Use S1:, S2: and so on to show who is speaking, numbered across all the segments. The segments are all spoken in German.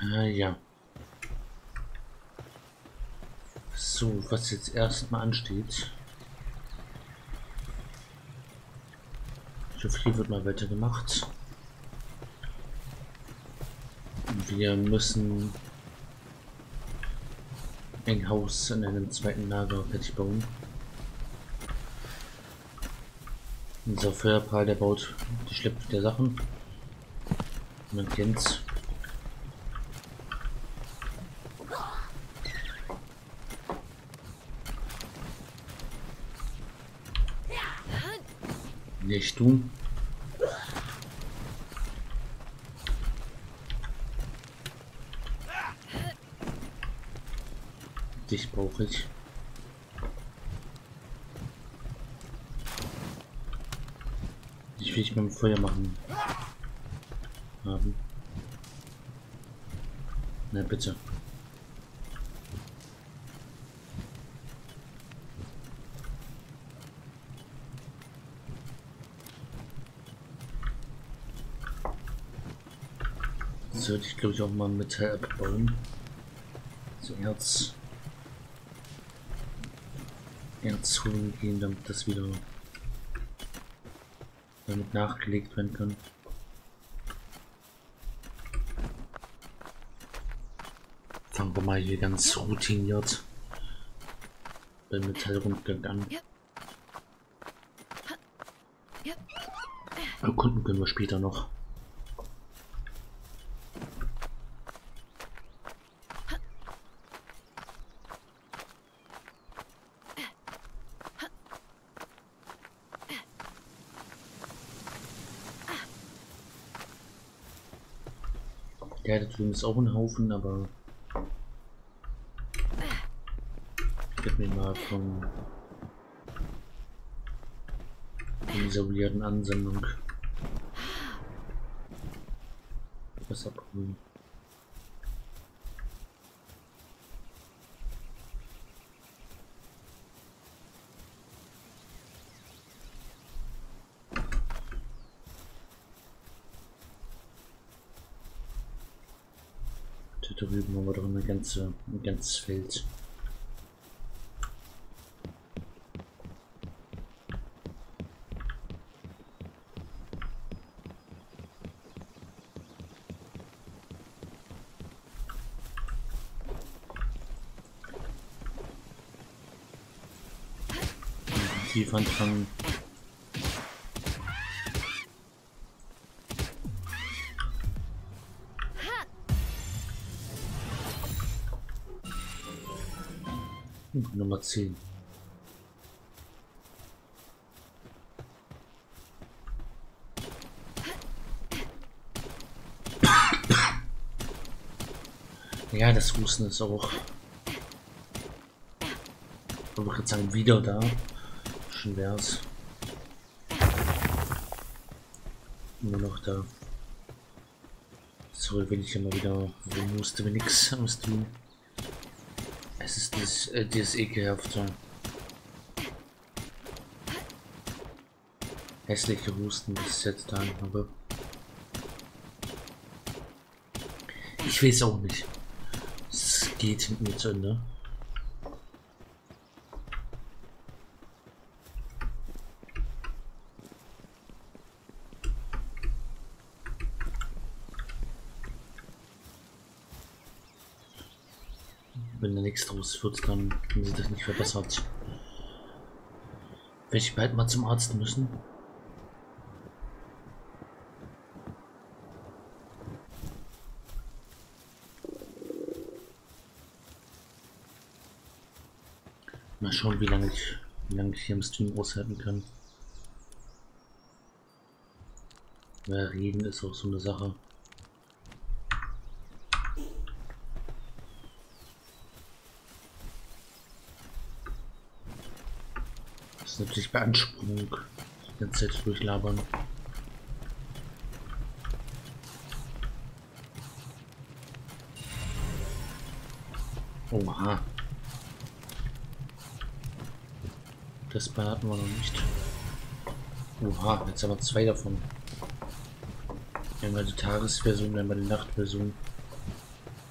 S1: Ja. So, was jetzt erstmal ansteht. Ich hoffe, hier wird mal weitergemacht. Wir müssen ein Haus in einem zweiten Lager fertig bauen. Unser Feuerpal, der baut die Schlepp der Sachen. Man kennt's. Nicht du. Dich brauche ich. Ich will ich mit dem Feuer machen. Haben. Na bitte. Sollte ich glaube ich auch mal Metall abbauen. So Erz holen gehen, damit das wieder damit nachgelegt werden kann. Fangen wir mal hier ganz routiniert beim Metallrundgang an. Erkunden können wir später noch. Ja, da drüben ist auch ein Haufen, aber ich werde mir mal von dieser weirden Ansammlung was abholen. Da drüben haben wir doch ein ganzes Feld. Tief anfangen. Nummer 10. Ja, das Husten ist auch, ich würde sagen, wieder da. Schon wär's. Immer noch da. Sorry, wenn ich immer wieder musste, wenn nichts aus tun. Es ist dieses ekelhafte, hässliche Husten, das ich jetzt da habe. Ich weiß auch nicht. Es geht hinten mir zu Ende. Wenn da nichts draus wird, dann wenn sich das nicht verbessert. Werde ich bald mal zum Arzt müssen. Mal schauen, wie lange ich hier im Stream aushalten kann. Weil reden ist auch so eine Sache. Das ist natürlich Beanspruchung, die ganze Zeit durchlabern. Oha. Das hatten wir noch nicht. Oha, jetzt haben wir 2 davon. Einmal die Tagesversion, einmal die Nachtversion.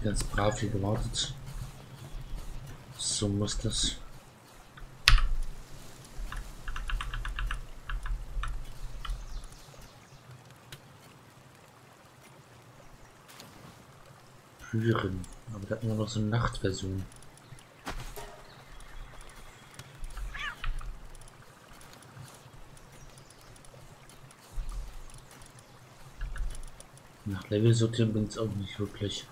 S1: ganz brav hier gewartet. So muss das. Führen. Aber da hat man noch so eine Nachtversion. Nach Level sortieren bin ich auch nicht wirklich.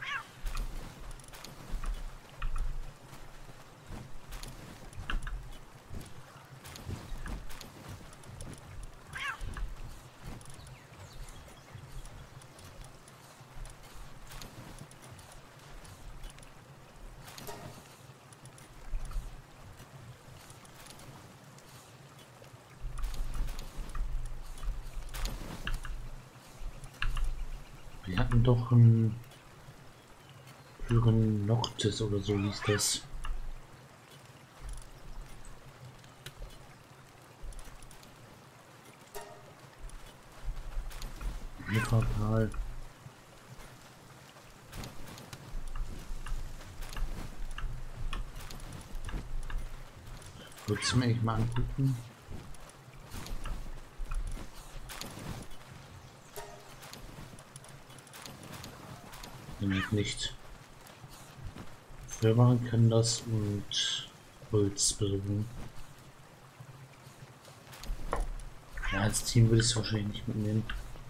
S1: Wir hatten doch einen Führen Noctis oder so hieß das. Portal. Würdest du mir echt mal angucken? Nämlich nicht. Firma kann das und Holz berühren. Ja, als Team würde ich es wahrscheinlich nicht mitnehmen.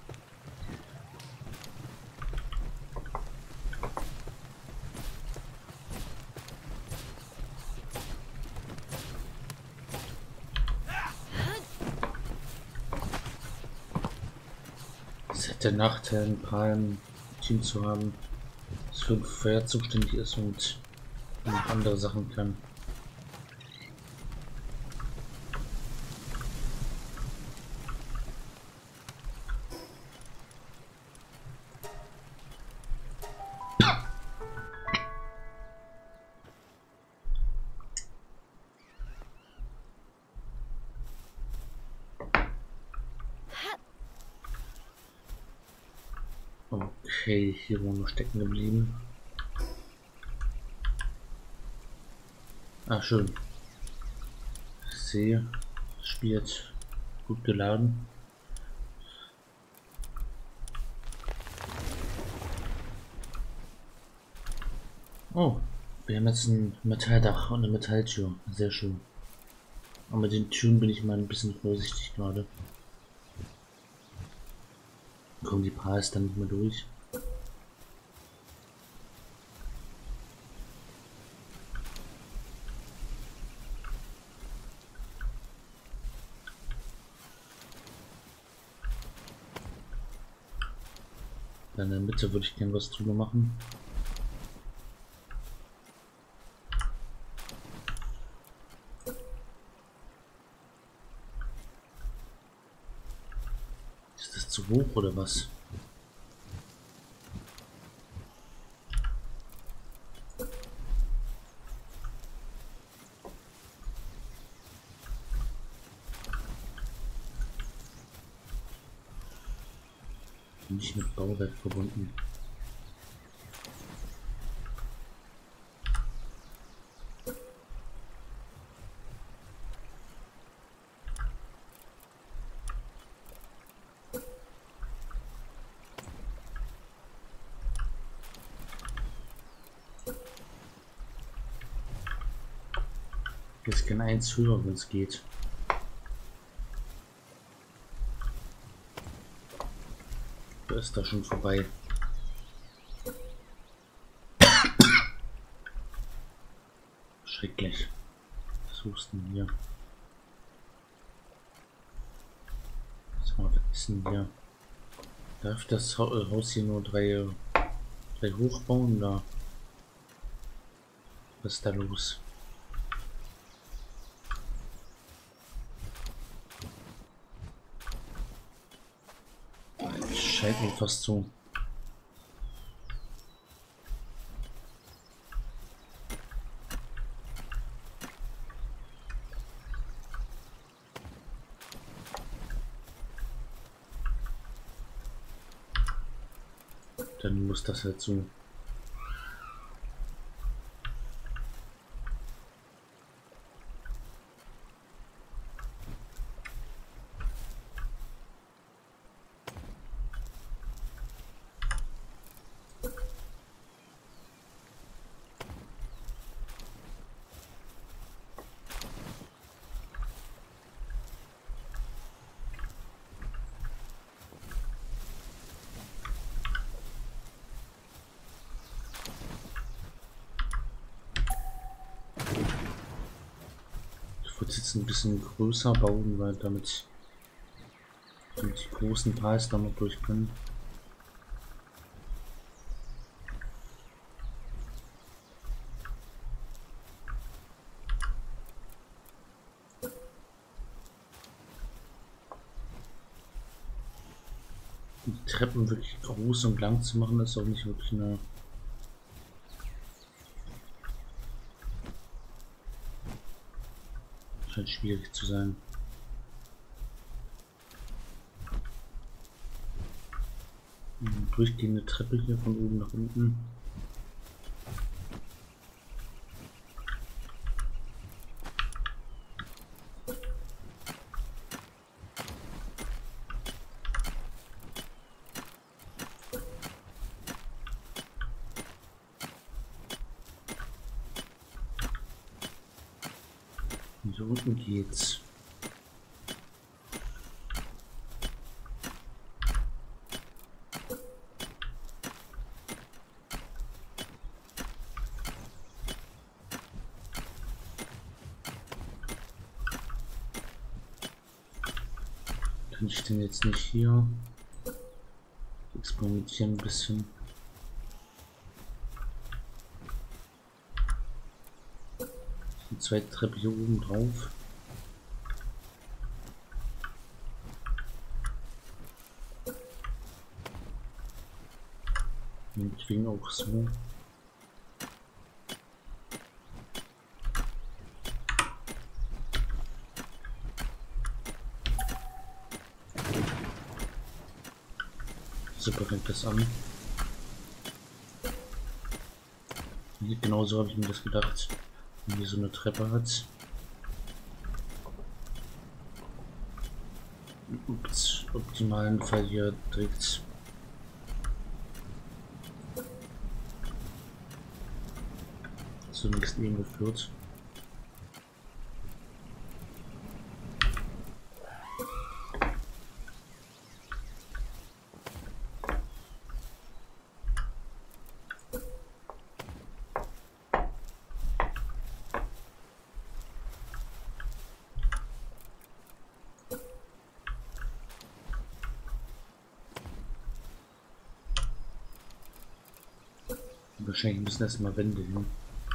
S1: Es hat der Nachteil, ein paar im Team zu haben, das für ein Feuer zuständig ist und noch andere Sachen kann. Okay, hier waren wir stecken geblieben. Ah, schön. Ich sehe, das Spiel hat gut geladen. Oh, wir haben jetzt ein Metalldach und eine Metalltür. Sehr schön. Aber mit den Türen bin ich mal ein bisschen vorsichtig gerade. Kommen die Pals dann nicht mehr durch? In der Mitte würde ich gerne was drüber machen. Ist das zu hoch oder was? Nicht mit Bauwerk verbunden. Jetzt kann eins höher, wenn es geht. Da ist da schon vorbei. Schrecklich. Was husten hier? Was ist denn hier? Darf das Haus hier nur drei hochbauen? Da. Was ist da los? Scheint mir fast so. Dann muss das halt so. würde es jetzt ein bisschen größer bauen, weil damit die großen Teils damit durch können. Die Treppen wirklich groß und lang zu machen, ist auch nicht wirklich eine scheint schwierig zu sein. Durchgehende Treppe hier von oben nach unten. Und hier unten geht's. Kann ich denn jetzt nicht hier experimentieren ein bisschen? Die zweite Treppe hier oben drauf. Deswegen auch so. Super fängt das an. Genauso habe ich mir das gedacht, wenn hier so eine Treppe hat. Ups, optimalen Fall hier direkt zur nächsten Ebene führt. Wahrscheinlich müssen erstmal Wände hin.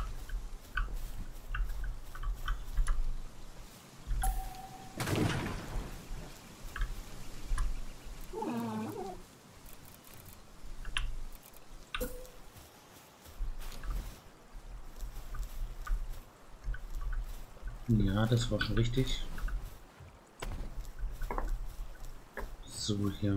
S1: Ja, das war schon richtig. So, hier.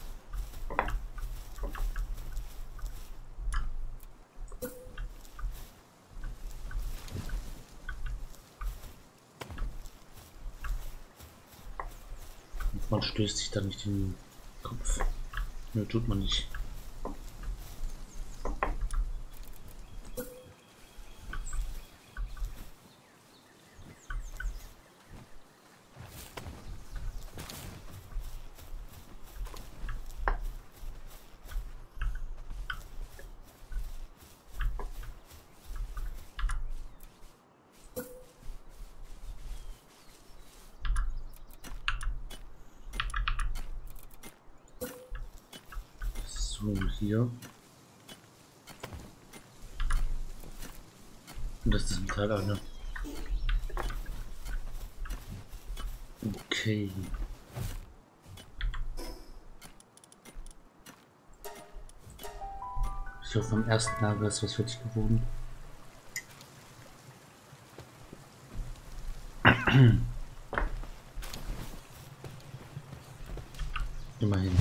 S1: Man stößt sich da nicht in den Kopf. Nö, tut man nicht. So, hier. Und das ist ein Teil einer. Okay. Ich hoffe, vom ersten Lager ist was fertig geworden. Immerhin.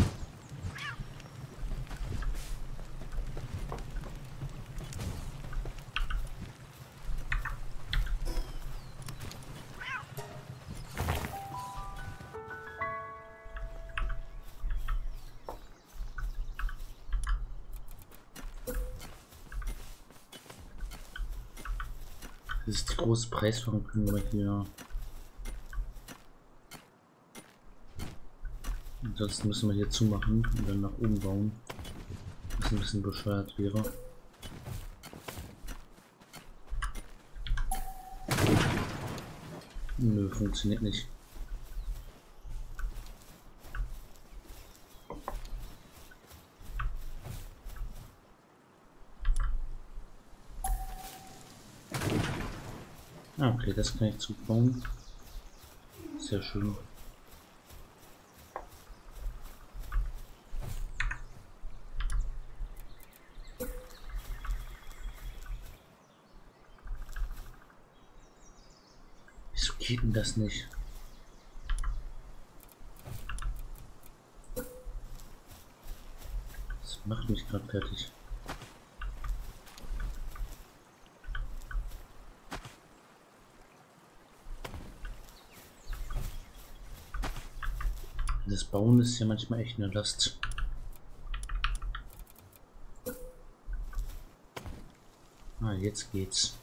S1: Das ist die große Preisverhandlung hier. Ansonsten müssen wir hier zumachen und dann nach oben bauen. Was ein bisschen bescheuert wäre. Nö, funktioniert nicht. Ah, okay, das kann ich zubauen. Sehr schön. Wieso geht denn das nicht? Das macht mich gerade fertig. Das Bauen ist ja manchmal echt eine Last. Ah, jetzt geht's.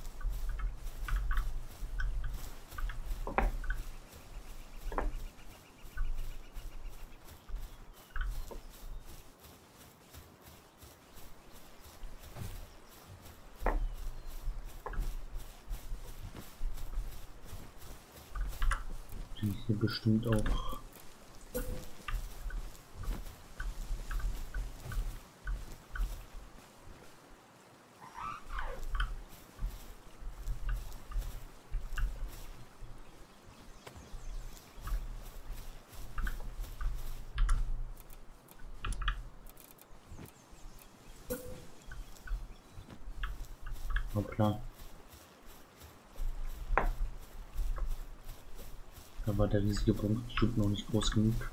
S1: Hier bestimmt auch. Hoppla. Da war der riesige Punkt bestimmt noch nicht groß genug.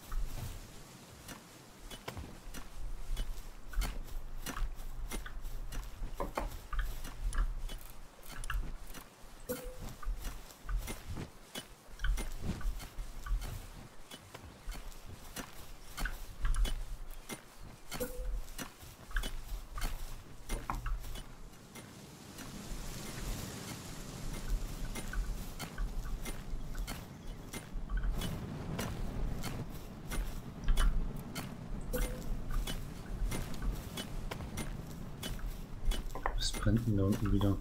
S1: Was brennt denn da unten wieder?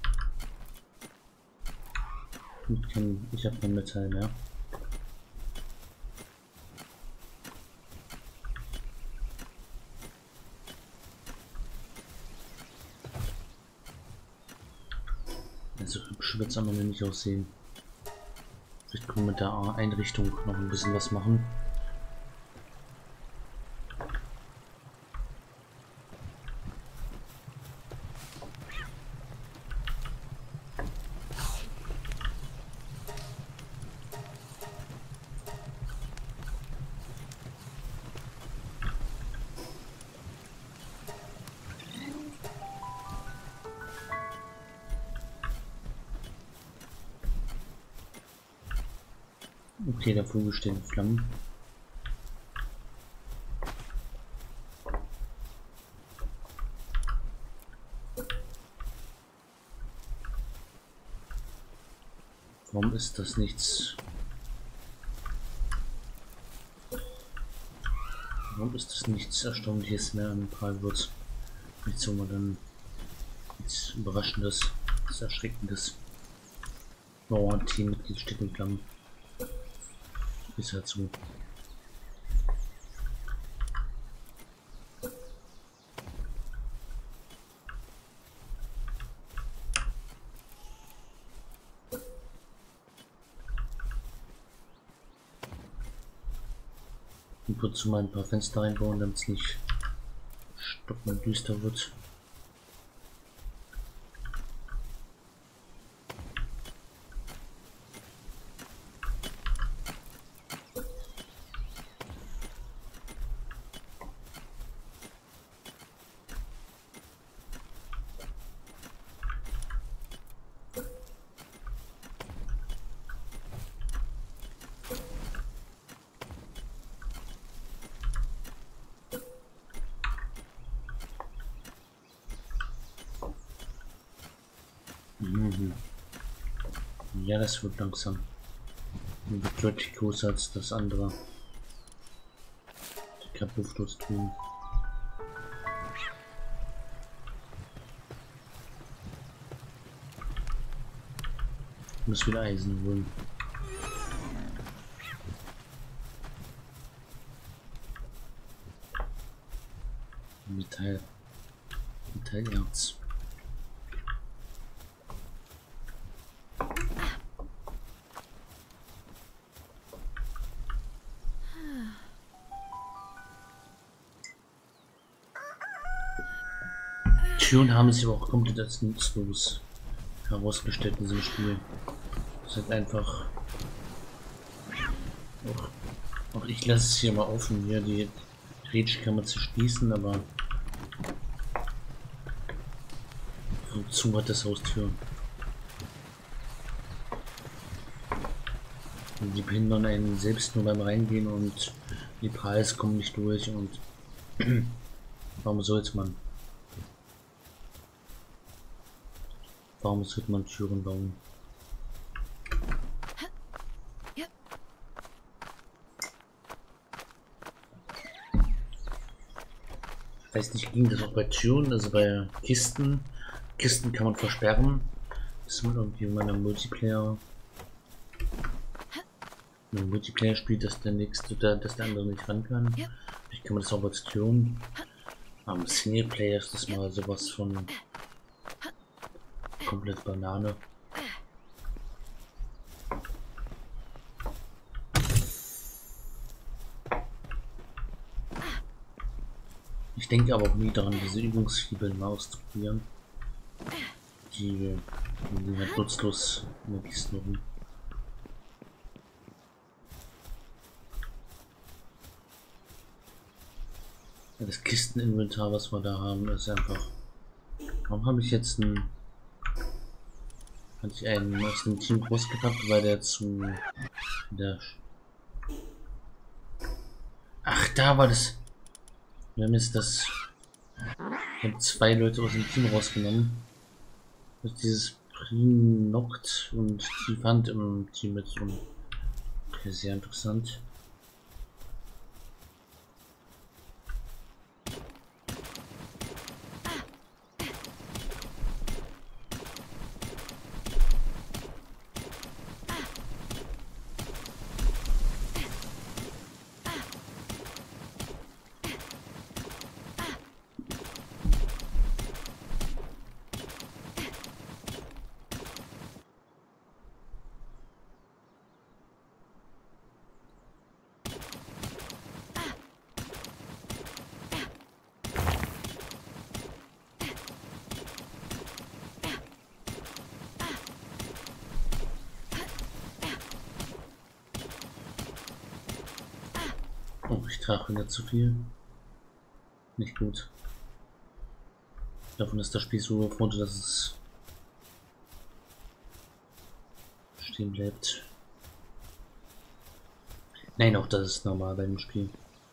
S1: Ich habe kein Metall mehr. Also hübsch wird es am Ende nicht aussehen. Vielleicht können wir mit der Einrichtung noch ein bisschen was machen. Okay, der Vogel steht in Flammen. Warum ist das nichts? Warum ist das nichts Erstaunliches mehr an Palwurz? Nichts, wo man dann nichts Überraschendes, nichts Erschreckendes. Oh, ein Teammitglied steht in Flammen. Ist halt so. Und wozu mal ein paar Fenster reinbauen, damit es nicht stockend düster wird. Mhm. Ja, das wird langsam. Wird deutlich größer als das andere. Die Kapufflos tun. Muss wieder Eisen holen. Metallerz. Türen haben sich aber auch komplett als nutzlos herausgestellt in diesem Spiel. Das ist einfach. Auch ich lasse es hier mal offen. Hier die Rätsel kann man zerschließen, aber wozu hat das Haustür? Und die behindern einen selbst nur beim Reingehen und die Preise kommen nicht durch und warum sollte man? Warum sollte man Türen bauen? Ich weiß nicht, ging das auch bei Türen, also bei Kisten? Kisten kann man versperren. Das man irgendwie, wenn man im Multiplayer spielt, dass der nächste, dass der andere nicht ran kann. Ich kann man das auch bei Türen. Am Singleplayer ist das mal sowas von komplett Banane. Ich denke aber auch nie daran, diese Übungsfibeln mal auszuprobieren. Die halt nutzlos in der Kiste rum. Ja, das Kisteninventar, was wir da haben, ist einfach. Warum habe ich jetzt einen. Hatte ich einen aus dem Team rausgepackt, weil der zu. Der. Ach, da war das. Wir haben jetzt das. Ich habe 2 Leute aus dem Team rausgenommen. Das ist dieses Prinoct und die Wand im Team mit so. Okay, sehr interessant. Oh, ich trage wieder zu viel. Nicht gut. Davon ist das Spiel so gefrontet, dass es stehen bleibt. Nein, auch das ist normal bei dem Spiel.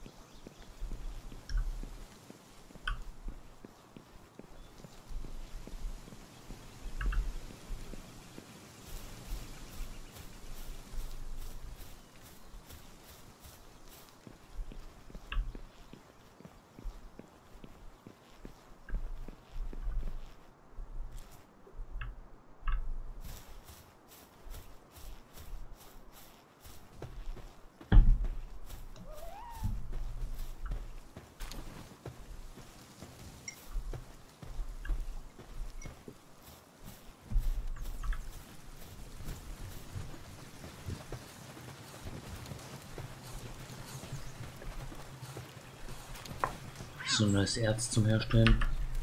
S1: So ein neues Erz zum Herstellen.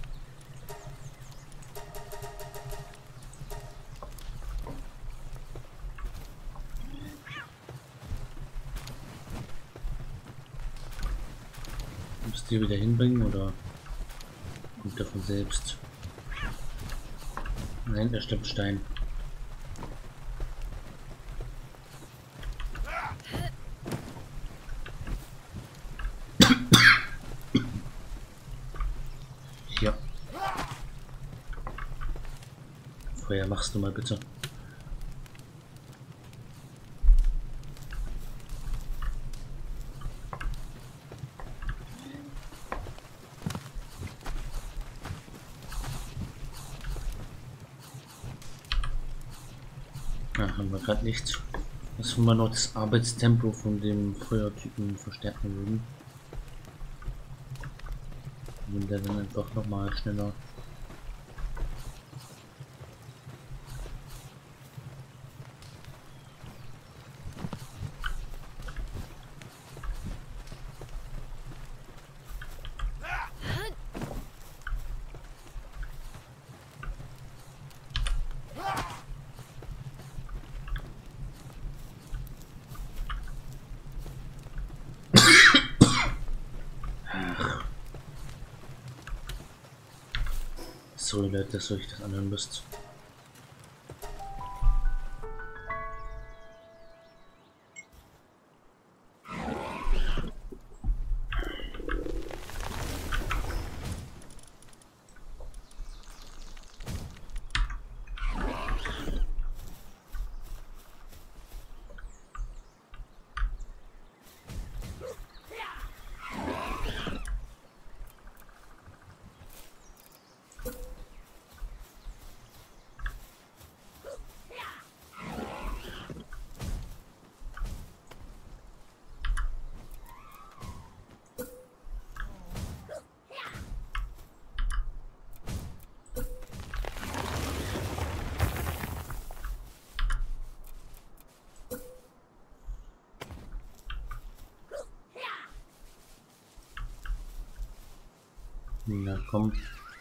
S1: Müsst ihr wieder hinbringen oder kommt er von selbst? Nein, er stimmt Stein. Ja. Feuer machst du mal bitte. Ja, haben wir gerade nichts. Was wir noch das Arbeitstempo von dem Feuertypen verstärken würden. Wenn der dann einfach nochmal schneller. Sorry Leute, dass ihr euch das anhören müsst. Na komm.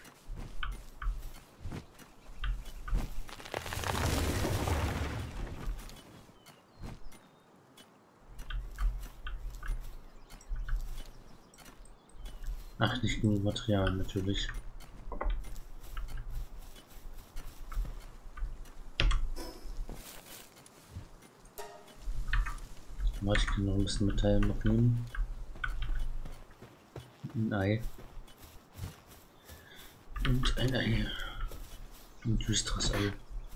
S1: Ach, nicht genug Material natürlich. Warte, ich kann noch ein bisschen Metall mitnehmen. Ein Ei. Und ein Ei. Ein düsteres Ei.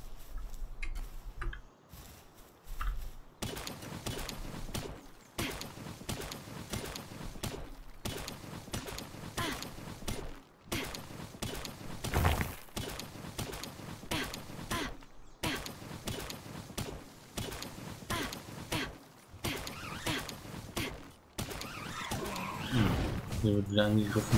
S1: Hier wird wieder angegriffen.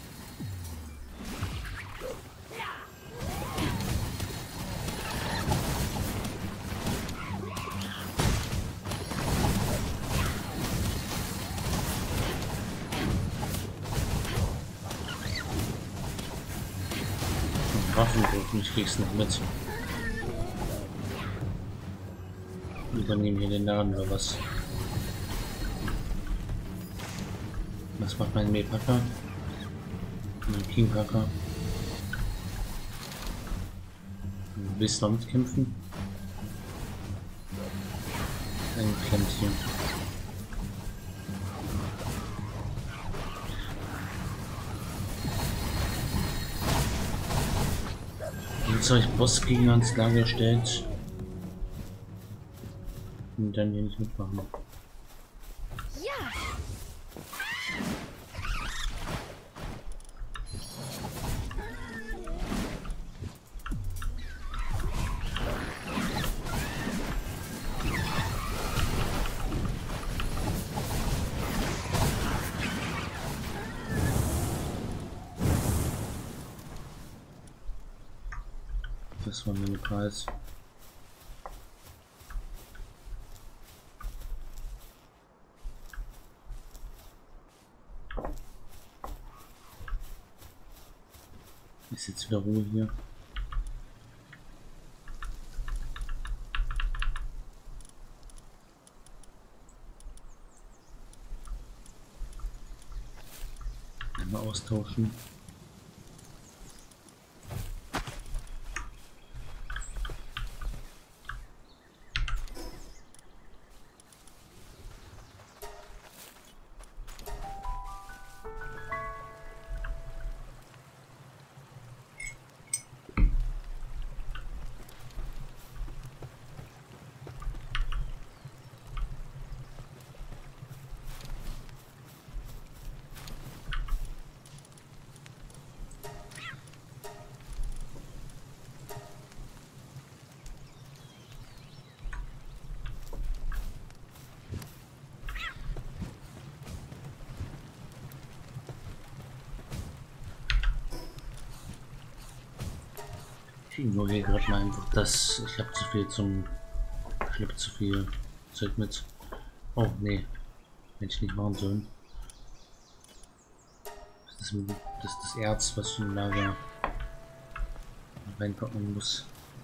S1: Waffengriffen, ich krieg's nicht mit. Übernehmen hier den Laden oder was? Was macht mein Mähpacker? Mein Kingpacker. Willst du noch mitkämpfen? Ein Klemmchen. Jetzt habe ich Bossgegner ans Lager gestellt. Und dann hier nicht mitmachen. Das war mein Preis. Ist jetzt wieder Ruhe hier. Einmal austauschen. Ich ignoriere gerade mal einfach das. Ich habe zu viel zum. Ich schleppe zu viel Zeug mit. Oh nee, hätte ich nicht machen sollen. Das ist das Erz, was ich im Lager reinpacken muss.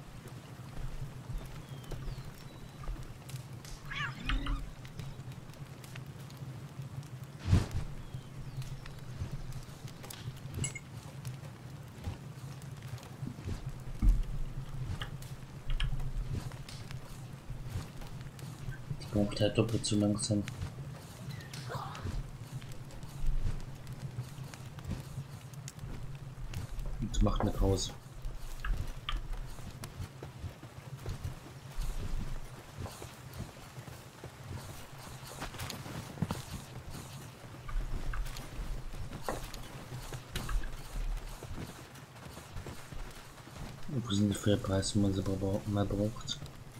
S1: Die braucht halt doppelt so langsam. Und macht eine Pause. Wo sind die Feuerpreise, wenn man sie mal braucht?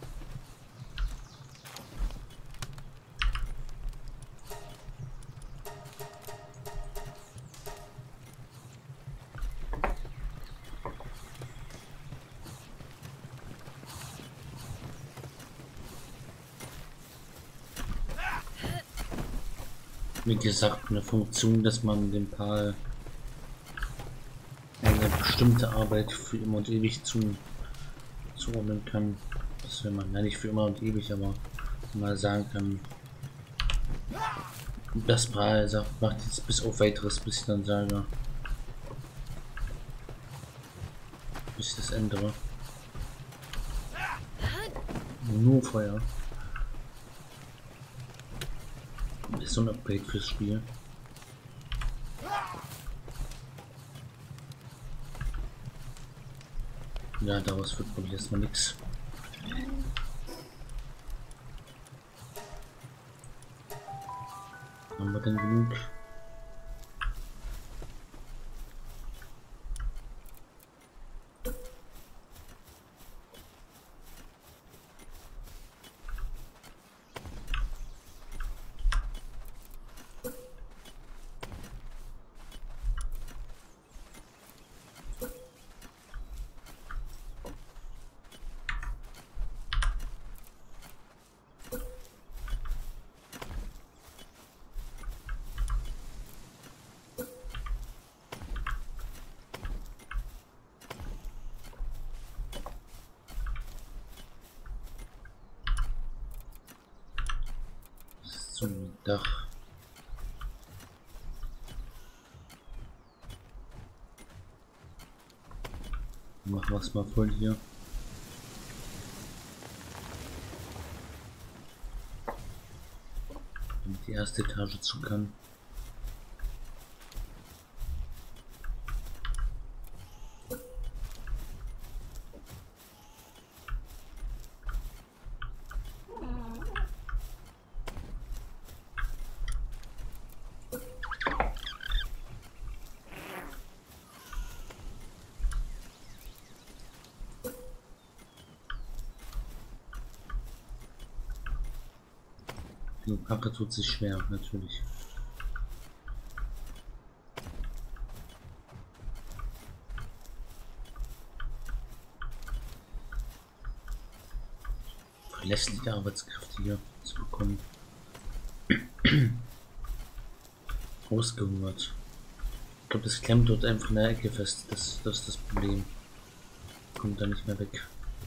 S1: Wie gesagt, eine Funktion, dass man den Pal eine bestimmte Arbeit für immer und ewig zuordnen kann. Das will man ja nicht für immer und ewig, aber mal sagen kann, das Pal sagt, macht jetzt bis auf weiteres, bis ich dann sage, bis ich das ändere. Nur Feuer. Das ist so ein Upgrade fürs Spiel. Ja, daraus wird wohl erstmal nichts. Haben wir denn genug? Zum Dach. Machen wir es mal voll hier. Damit die erste Etage zu kann. Die Kacke tut sich schwer, natürlich. Verlässliche Arbeitskräfte hier zu bekommen. Ausgehungert. Ich glaube, das klemmt dort einfach in der Ecke fest. Das ist das Problem. Kommt da nicht mehr weg.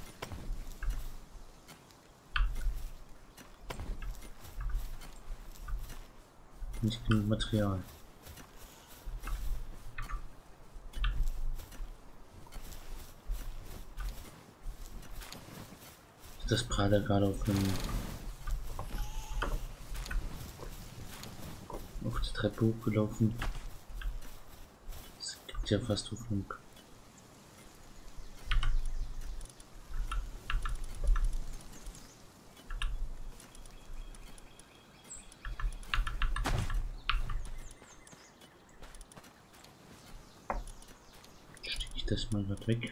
S1: Nicht genug Material. Ist das Prader gerade auf die Treppe hochgelaufen? Es gibt ja fast Hoffnung. Stecke ich das mal grad weg.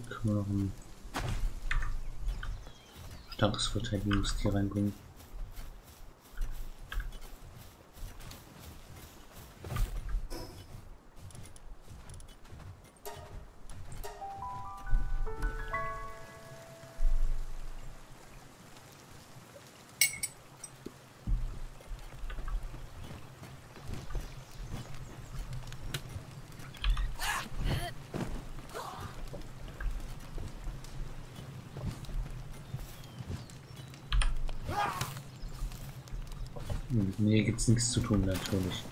S1: können wir noch ein starkes Verteidigungstier reinbringen. Mit mir gibt es nichts zu tun, natürlich.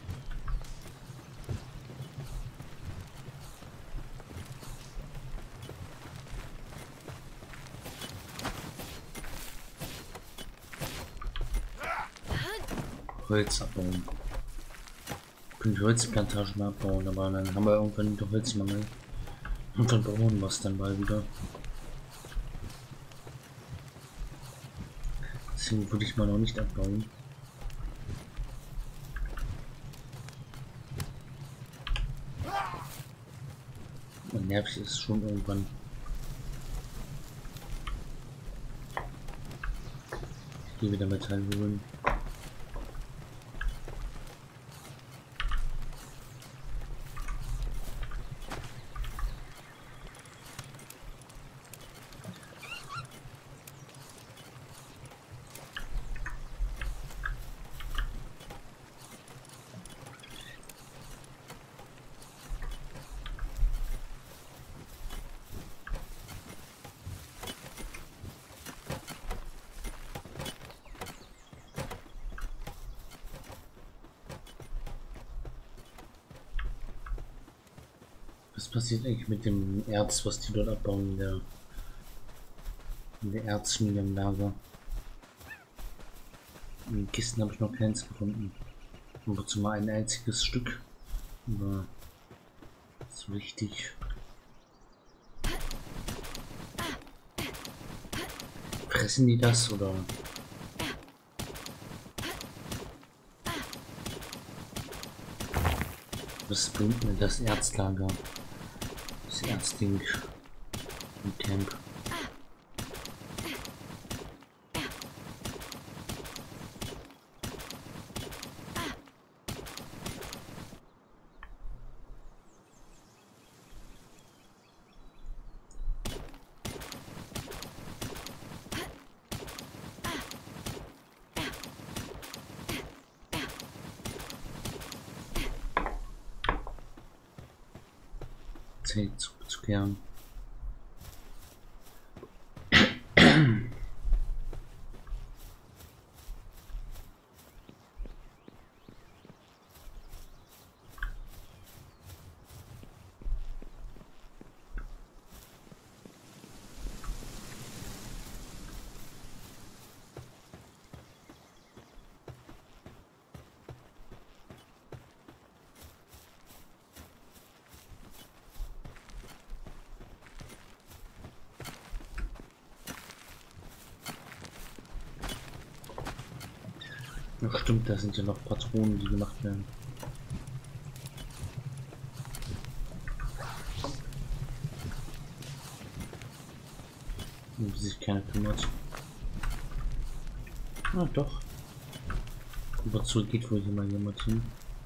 S1: Holz abbauen. Können die Holzplantagen abbauen, aber dann haben wir irgendwann wieder Holzmangel. Und dann brauchen wir es dann mal wieder. Deswegen würde ich mal noch nicht abbauen. Und nervig ist es schon irgendwann. Ich gehe wieder Metall holen. Was passiert eigentlich mit dem Erz, was die dort abbauen in der Erzmine im Lager? In den Kisten habe ich noch keins gefunden. Aber zumal ein einziges Stück. Aber so richtig. Fressen die das oder? Was bringt mir das Erzlager? Das Erzding im Camp. Zurückzukehren. Ach stimmt, da sind ja noch Patronen, die gemacht werden. Um die sich keiner kümmert. Ah doch. Wozu geht wohl hier mal jemand hin?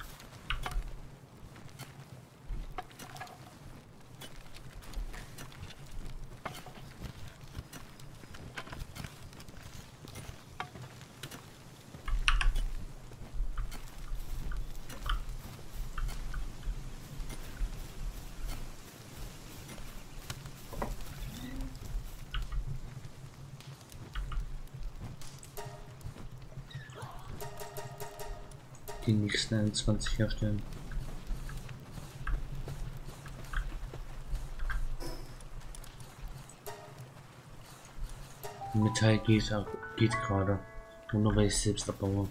S1: Die nächsten 21 herstellen. Metall geht gerade. Nur weil ich es selbst abbaue.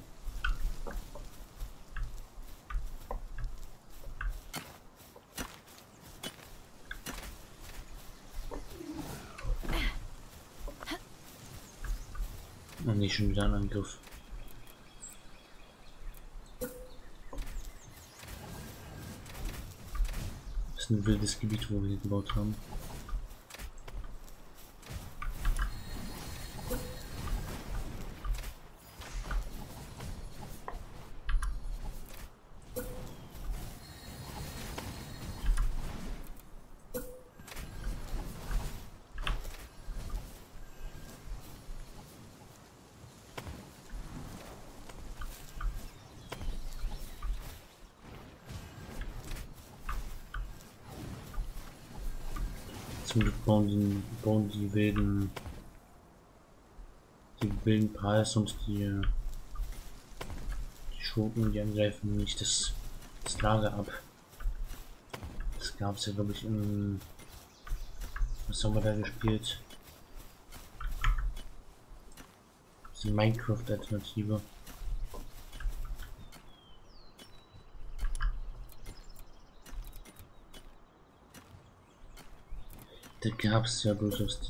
S1: Und nicht schon wieder ein Angriff. Das ist ein wildes Gebiet, wo wir hier gebaut haben. Zum bauen die wilden Pals und die Schurken, die angreifen, nicht das Lager ab. Das gab es ja, glaube ich, in... Was haben wir da gespielt? Die Minecraft-Alternative. Da gab es ja durchaus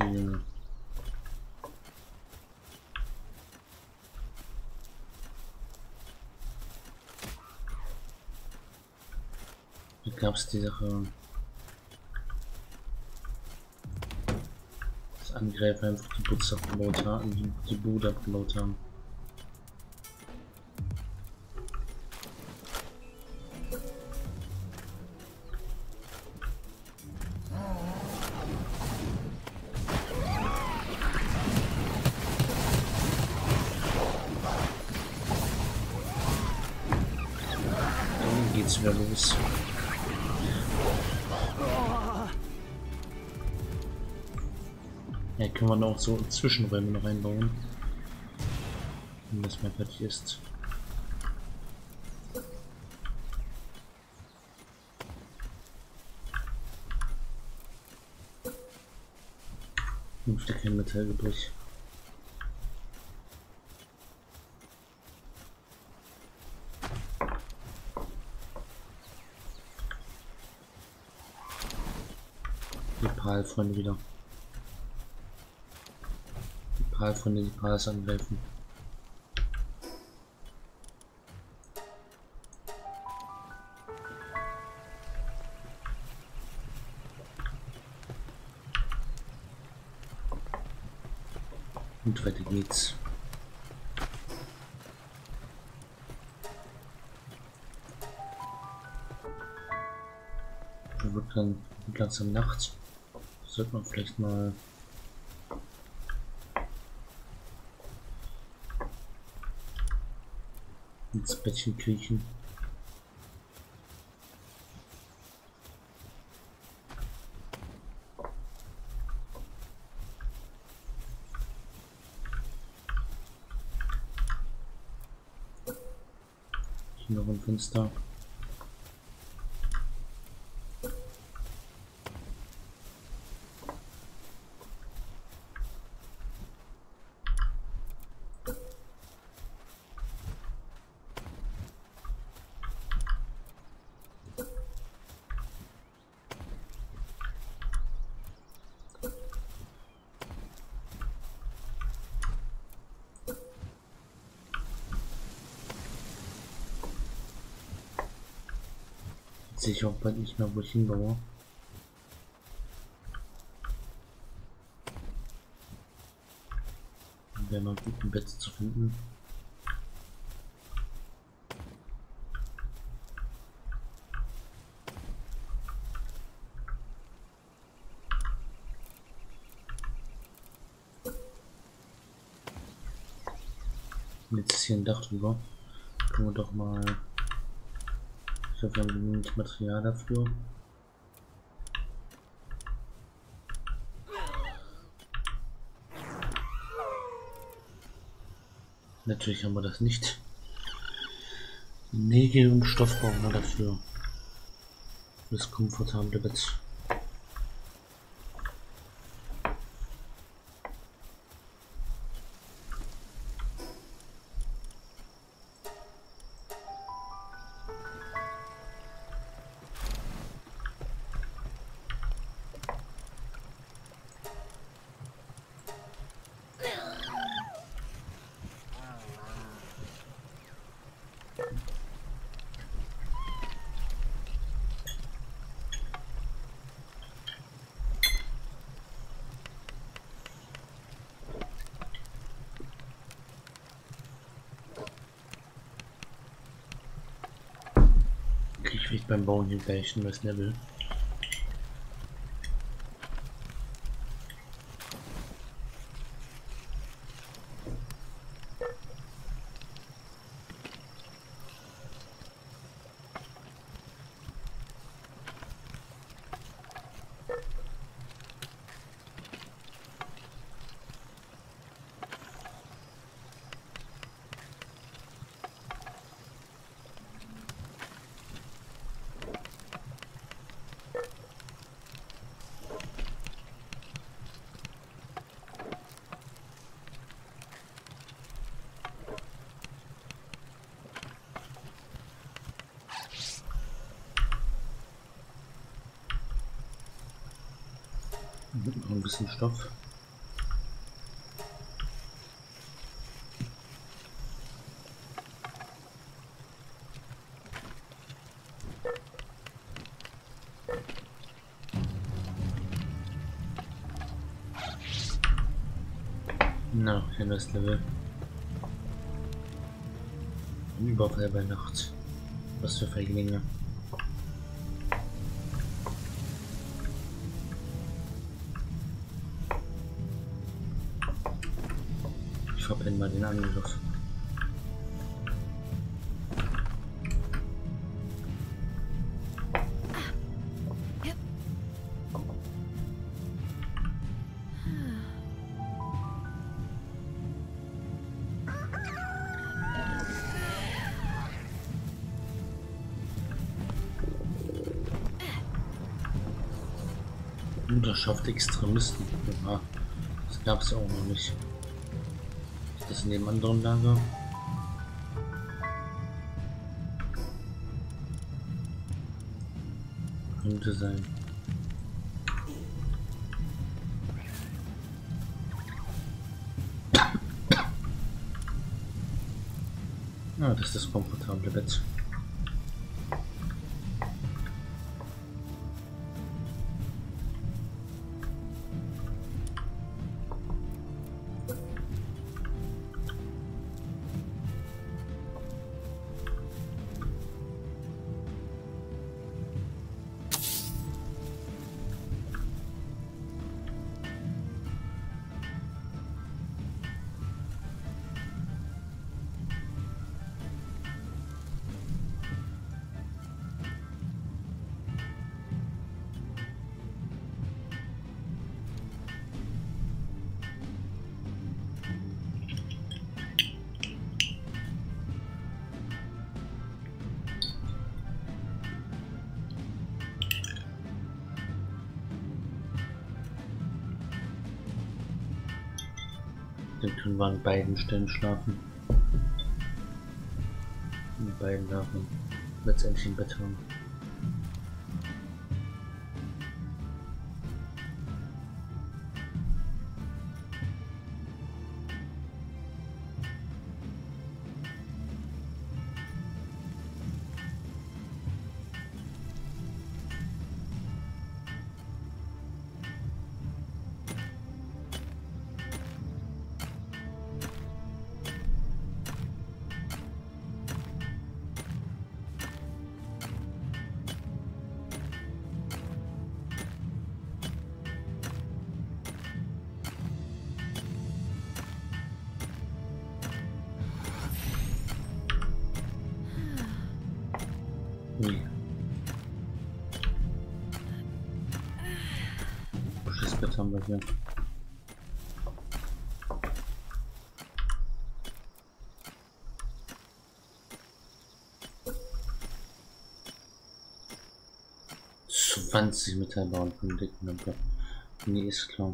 S1: die Sache, dass Angreifer einfach die Butze abgebaut haben, die Bude abgebaut haben. Dann geht's wieder los. Ja, können wir noch so Zwischenräume noch einbauen, wenn das mal fertig ist. Fünfte kein Metall übrig. Die Palfreunde wieder. Von den Pals angreifen. Und weiter geht's. Da wird dann langsam Nacht. Sollte man vielleicht mal ins Bettchen kriechen. Hier noch ein Fenster. Sehe ich auch bald nicht mehr, wo ich hinbaue. Wäre mal gut, ein Bett zu finden. Jetzt ist hier ein Dach drüber. Können wir doch mal... Ich habe genügend Material dafür. Natürlich haben wir das nicht. Nägel und Stoff brauchen wir dafür. Das komfortable Bett. Krieg ich beim Bauen hier gleich ein neues Level. Noch ein bisschen Stoff. Na, hier das Level. Ein Überfall bei Nacht. Was für Feiglinge. Ich verpenne mal den Angriff. Bruderschaft Extremisten. Ja, das gab es ja auch noch nicht. Ist das in dem anderen Lager? Könnte sein. Ah, das ist das komfortable Bett. Dann können wir an beiden Stellen schlafen. Die beiden Lagen letztendlich im Bett haben. Nee. Welches Bett haben wir hier? Metallbauern von dicken Lampe. Nee, ist klar.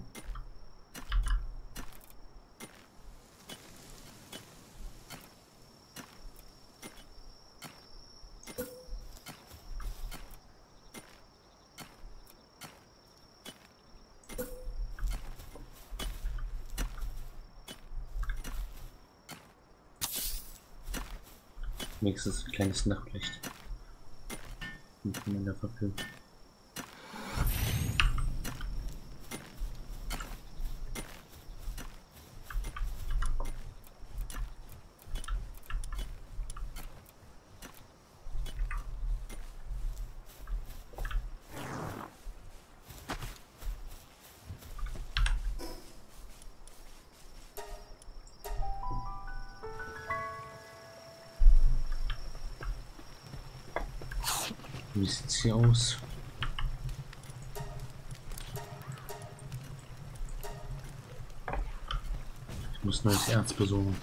S1: Nächstes kleines Nachtlicht. In der Verfügung. Wie sieht's hier aus? Ich muss neues Erz besorgen.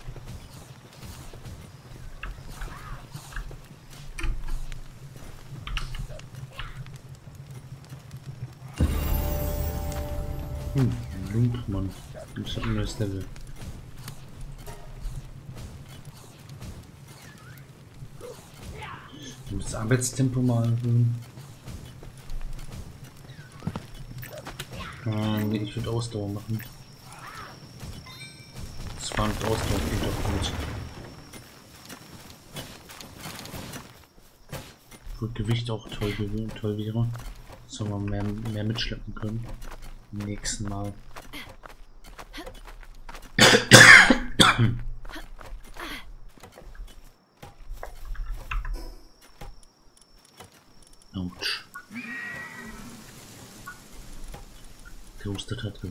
S1: Lundmann. Ich habe ein neues Level. Das Arbeitstempo mal erhöhen. Nee, ich würde Ausdauer machen. Das war mit Ausdauer geht doch gut. Gut, Gewicht auch toll wäre. Dass wir mehr mitschleppen können. Im nächsten Mal. Autsch. Gehustet hat.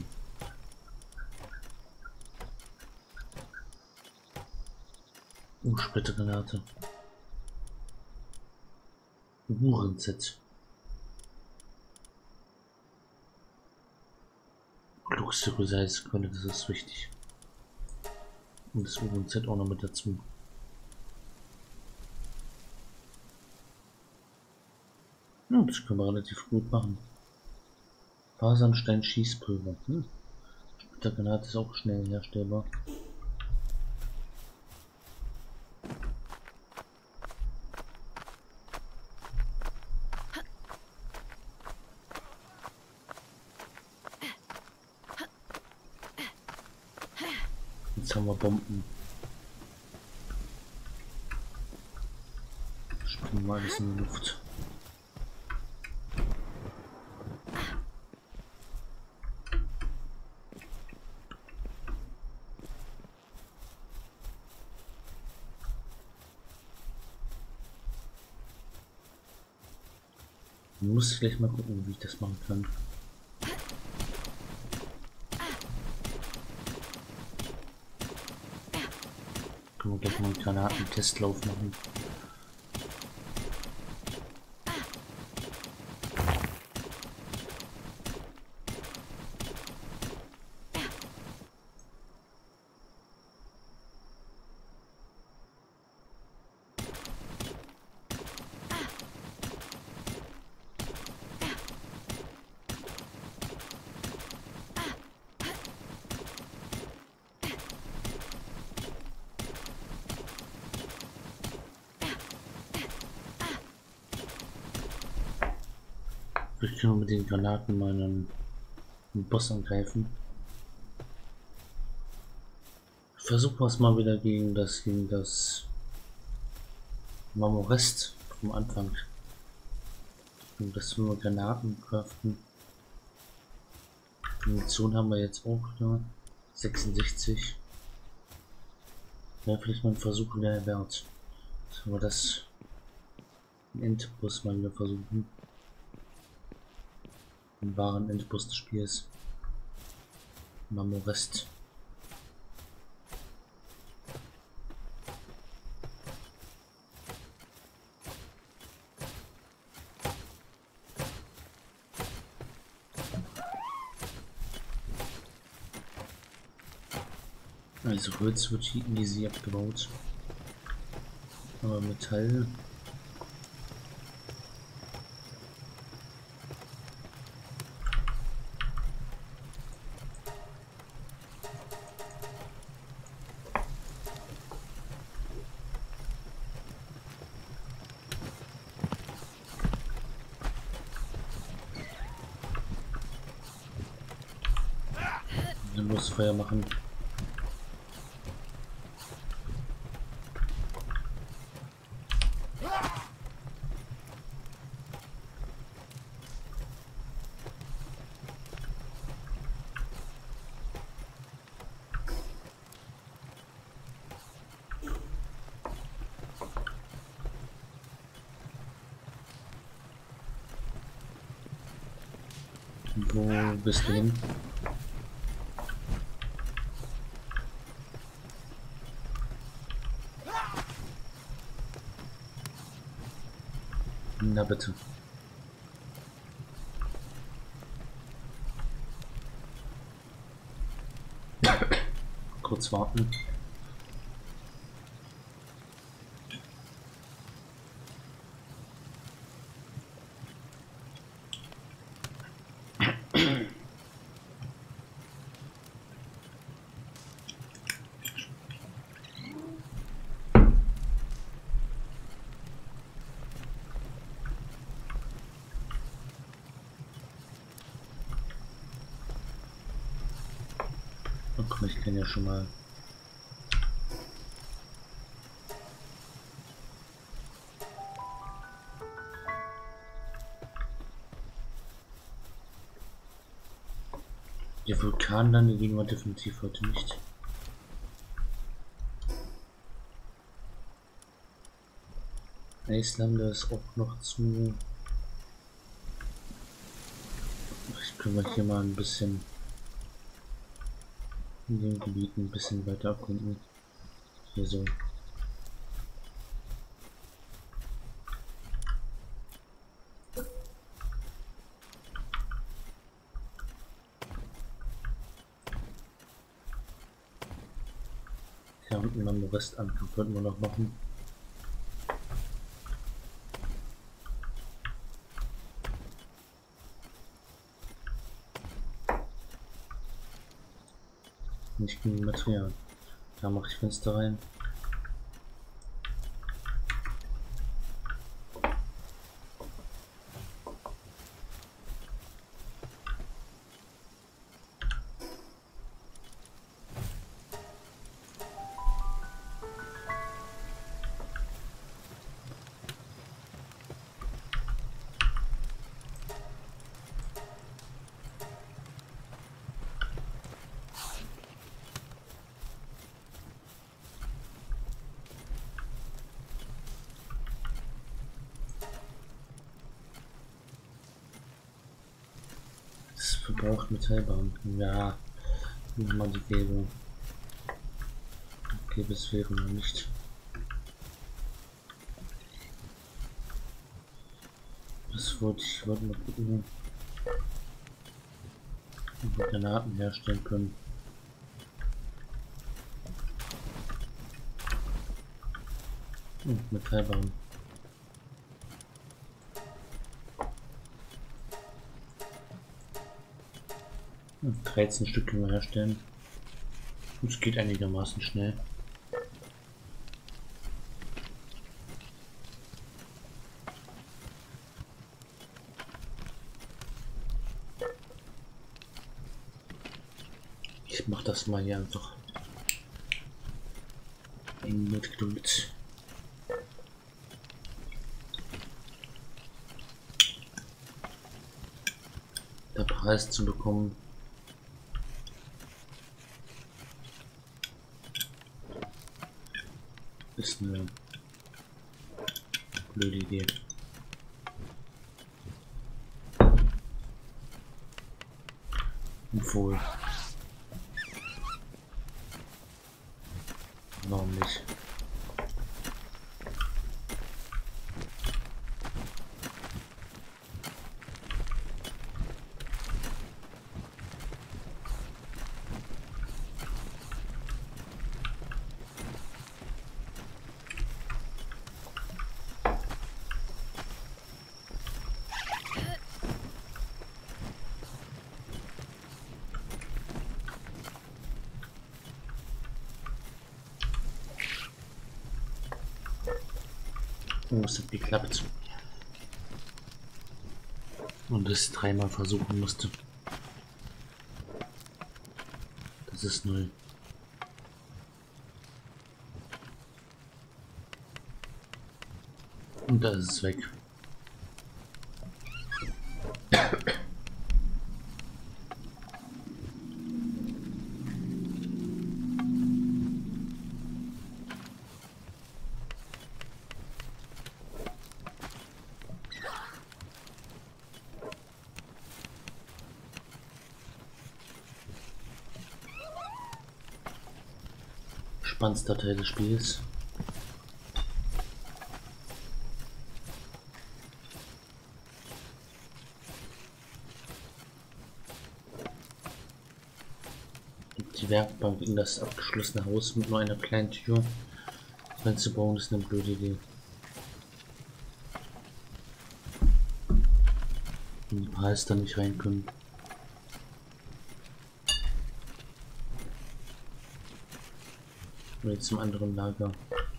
S1: Splittergranate. Uhrenset. Glücksrüseisquelle, das ist wichtig. Und das Uhrenset auch noch mit dazu. Ja, das können wir relativ gut machen. Faserstein Schießpulver. Splittergranate ist auch schnell herstellbar. Jetzt haben wir Bomben. Springen wir alles in die Luft. Muss ich gleich mal gucken, wie ich das machen kann. Können wir gleich mal einen Granatentestlauf machen. Ich kann mit den Granaten meinen Boss angreifen. Versuchen wir es mal wieder gegen das Marmorest vom Anfang. Und das wir Granaten craften. Munition haben wir jetzt auch da. 66. Ja, vielleicht mal ein Versuch in der Wert. Sollen wir das Endboss mal wieder versuchen. Den wahren Endboss des Spiels. Marmorest. Also Holz wird hier easy abgebaut. Aber Metall. Dann muss Feuer machen. Wo bist du hin? Na bitte. Kurz warten. Guck mal, ich kann ja schon mal. Die Vulkanlande gehen wir definitiv heute nicht. Eislande ist auch noch zu. Ich können wir hier mal ein bisschen in dem Gebiet ein bisschen weiter erkunden. Hier so. Hier unten am Restanker könnten wir noch machen. Nicht genug Material. Da mache ich Fenster rein. Das verbraucht Metallbahn. Ja, mal die gelbe. Gelbe Sphäre noch nicht. Das wollte ich mal gucken, ob wir Granaten herstellen können. Und Metallbahn. 13 Stück können wir herstellen. Es geht einigermaßen schnell. Ich mache das mal hier einfach mit Geduld. Der Preis zu bekommen. Ist eine blöde Idee. Obwohl. Warum nicht? Oh, es hat geklappt. Und es dreimal versuchen musste. Das ist 0. Und da ist es weg. Spannendster Teil des Spiels. Die Werkbank in das abgeschlossene Haus mit nur einer kleinen Tür reinzubauen, ist eine blöde Idee. Und die Preis da nicht rein können. Oder zum anderen Lager.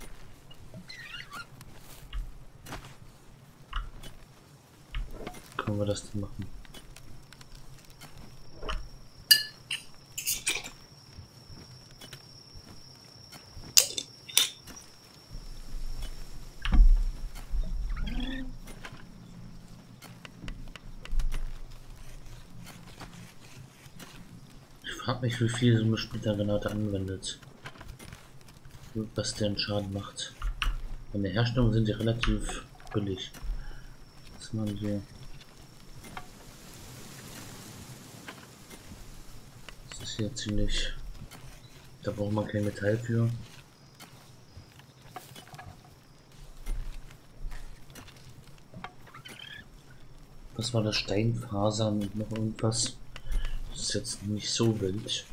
S1: Können wir das denn machen? frage mich, wie viel so eine Splittergranate anwendet. Was der Schaden macht. In der Herstellung sind die relativ billig. Was machen wir? Das ist hier ziemlich. Da braucht man kein Metall für. Was war das? Steinfasern und noch irgendwas? Das ist jetzt nicht so wild.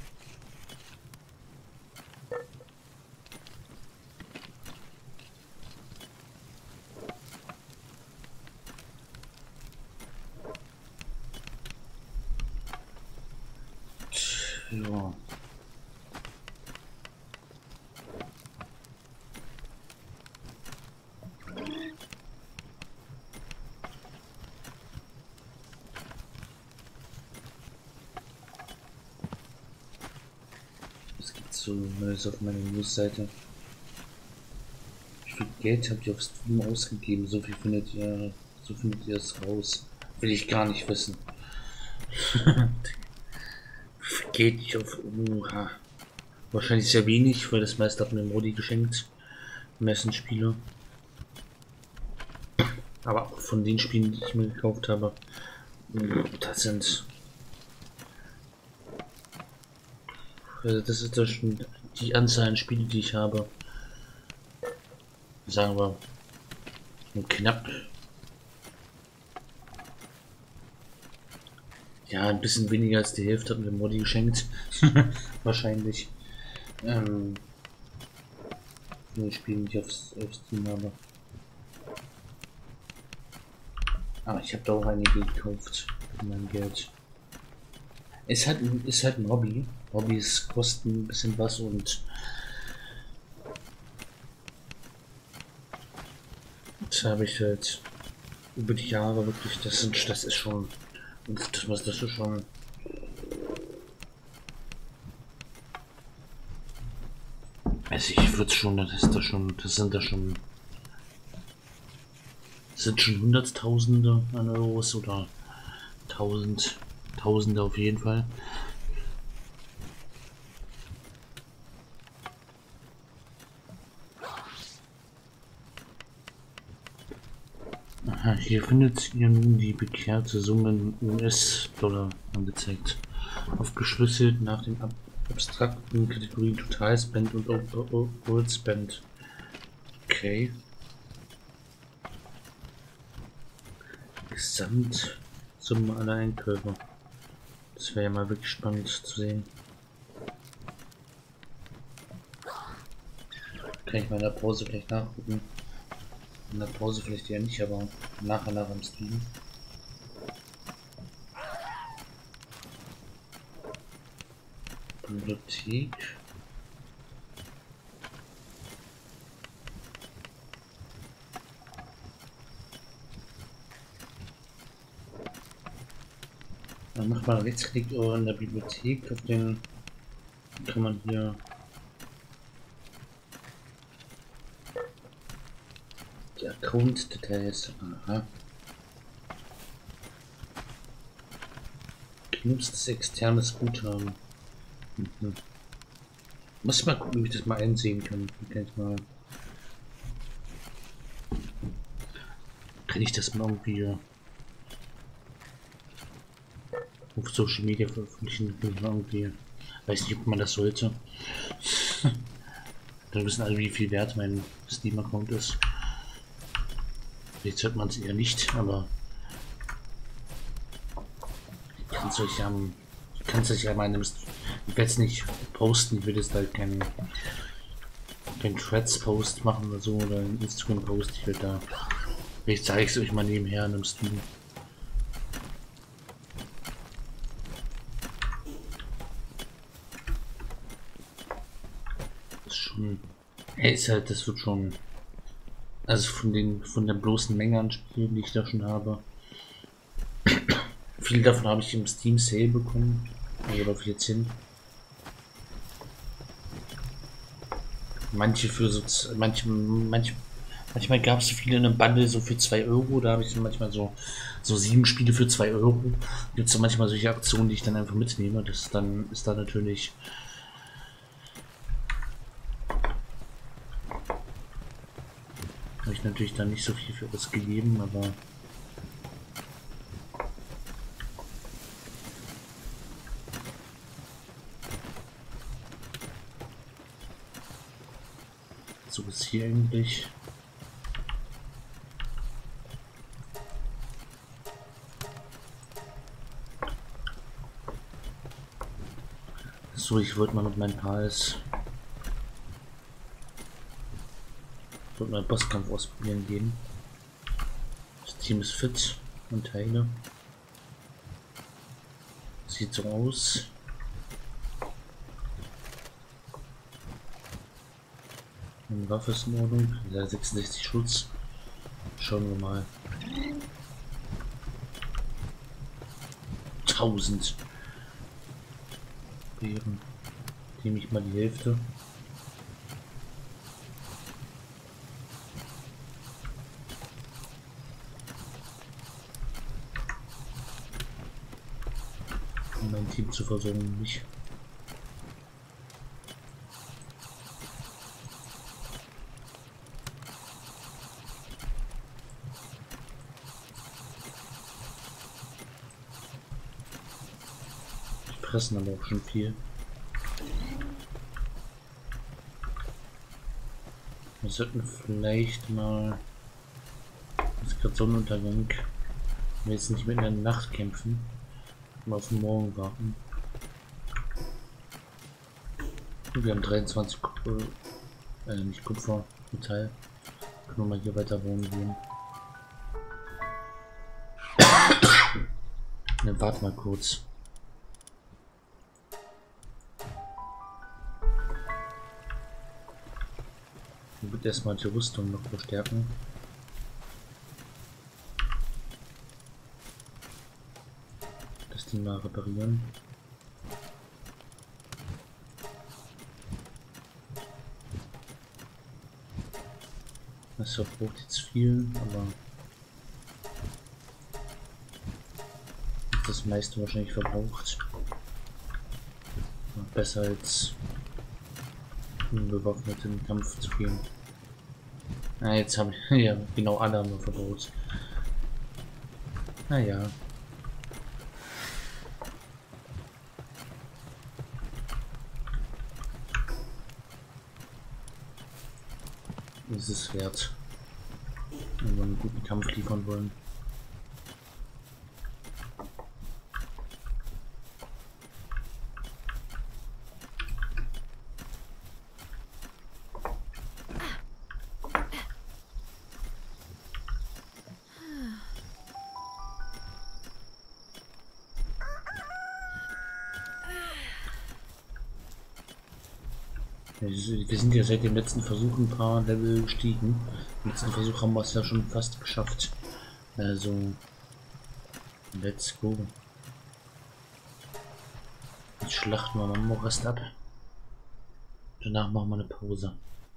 S1: Ja. Es gibt so Neues auf meiner Newsseite. Wie viel Geld habt ihr auf Steam ausgegeben? So findet ihr es raus. Will ich gar nicht wissen. Geht nicht auf wahrscheinlich sehr wenig, weil das meiste hat mir Modi geschenkt. Messenspiele. Aber auch von den Spielen, die ich mir gekauft habe, das sind. Also das ist das schon die Anzahl an Spielen, die ich habe. Sagen wir knapp. Ja, ein bisschen weniger als die Hälfte hat mir Modi geschenkt. Wahrscheinlich. Von den Spielen, die ich auf Steam habe. Aber ich habe da auch einige gekauft für mein Geld. Ist halt ein Hobby. Hobbys kosten ein bisschen was und das habe ich halt über die Jahre wirklich, das ist schon, das ist schon. Also ich würde schon, das sind schon Hunderttausende an Euros oder Tausende auf jeden Fall. Aha, hier findet ihr nun die bekehrte Summe in US-Dollar angezeigt. Aufgeschlüsselt nach den abstrakten Kategorien Total Spend und Overall Spend. Okay. Gesamtsumme aller Einkäufe. Das wäre ja mal wirklich spannend zu sehen. Kann ich mal in der Pause gleich nachgucken. In der Pause vielleicht ja nicht, aber nachher nach dem Stream. Bibliothek. Dann macht man Rechtsklick in der Bibliothek, auf den kann man hier die Account-Details. Aha. Genutztes externes Guthaben. Mhm. Muss mal gucken, wie ich das mal einsehen kann. Kann ich das mal irgendwie auf Social Media veröffentlichen? Irgendwie. Weiß nicht, ob man das sollte. Dann wissen alle, wie viel wert mein Steam-Account ist. Jetzt hört man es eher nicht, aber ich kann es euch ja meinem. Ich werde es nicht posten, ich will jetzt halt keinen Threads-Post machen oder so oder einen Instagram-Post. Ich zeige es euch mal nebenher in einem Stream. Das ist schon. Ist halt, das wird schon. Also von der bloßen Menge an Spielen, die ich da schon habe. Viele davon habe ich im Steam Sale bekommen. Also auf 14. Manche Manchmal gab es so viele in einem Bundle so für 2 Euro. Da habe ich dann manchmal so 7 Spiele für 2 Euro. Gibt es dann manchmal solche Aktionen, die ich dann einfach mitnehme. Das dann ist da natürlich. Habe ich natürlich dann nicht so viel für ausgegeben, aber. So ist hier eigentlich. So, ich wollte mal mit meinem Hals. Ich wollte mal einen Bosskampf ausprobieren gehen. Das Team ist fit und Teile. Sieht so aus. Eine Waffe ist in Ordnung. Ja, 66 Schutz. Schauen wir mal. 1000 Beeren. Nehme ich mal die Hälfte. Um mein Team zu versorgen, nicht. Fressen aber auch schon viel. Wir sollten vielleicht mal, das ist gerade Sonnenuntergang, wir jetzt nicht mit in der Nacht kämpfen, mal auf den Morgen warten. Wir haben 23 Kupfer, nicht Kupfer, Metall. Können wir mal hier weiter wohnen gehen. Dann warte mal kurz. Ich würde erstmal die Rüstung noch verstärken. Das Ding mal reparieren. Das verbraucht jetzt viel, aber das meiste wahrscheinlich verbraucht. Besser als unbewaffnet in den Kampf zu gehen. Ah, jetzt habe ich ja genau alle haben wir verbaut. Naja. Ist es wert, wenn wir einen guten Kampf liefern wollen. Wir sind ja seit dem letzten Versuch ein paar Level gestiegen. Im letzten Versuch haben wir es ja schon fast geschafft. Also, let's go. Jetzt schlachten wir mal Morest ab. Danach machen wir eine Pause.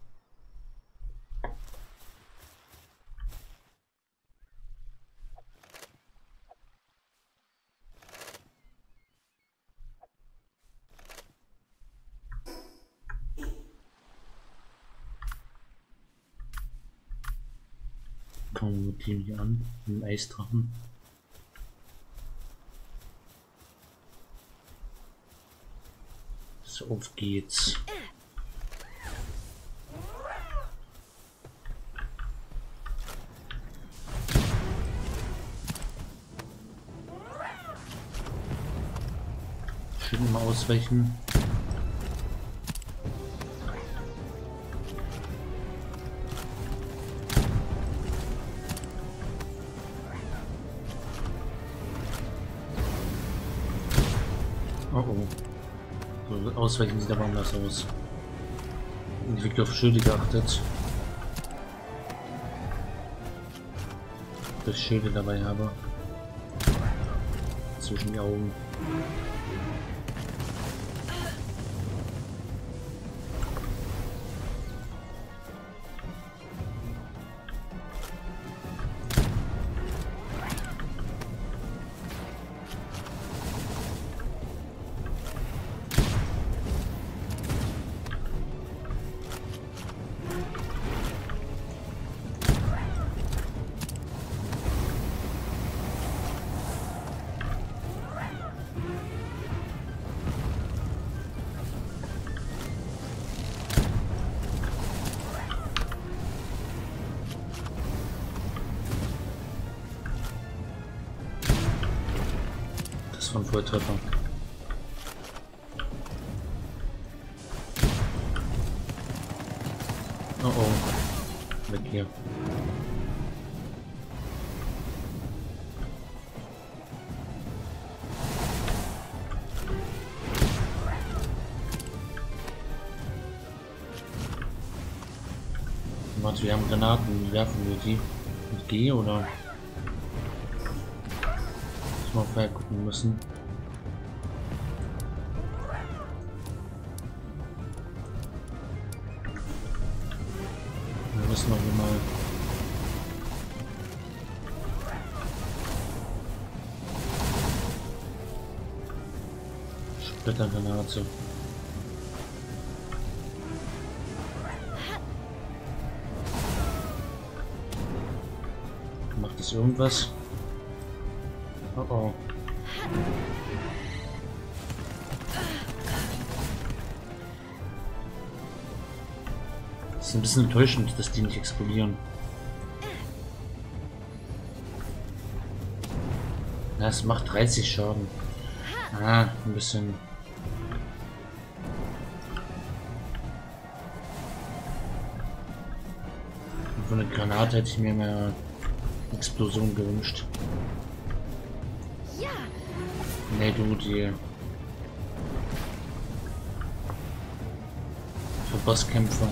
S1: Fangen wir mit dem hier an, mit dem Eisdrachen. So, auf geht's. Schön mal ausweichen. Oh oh. So, ausweichen sieht aber anders aus. Ich wirklich auf Schilde geachtet. Dass ich Schilde dabei habe. Zwischen die Augen. von Volltreffer. Oh oh. Weg hier. Warte, wir haben Granaten. Wie werfen wir die? Mit G oder? Ich mal vorher gucken müssen. Wir müssen noch mal. Splittergranate. Macht das irgendwas? Oh oh. Das ist ein bisschen enttäuschend, dass die nicht explodieren. Na, es macht 30 Schaden. Ah, ein bisschen. Und von der Granate hätte ich mir mehr Explosion gewünscht. Nee, du, die für Bosskämpfer.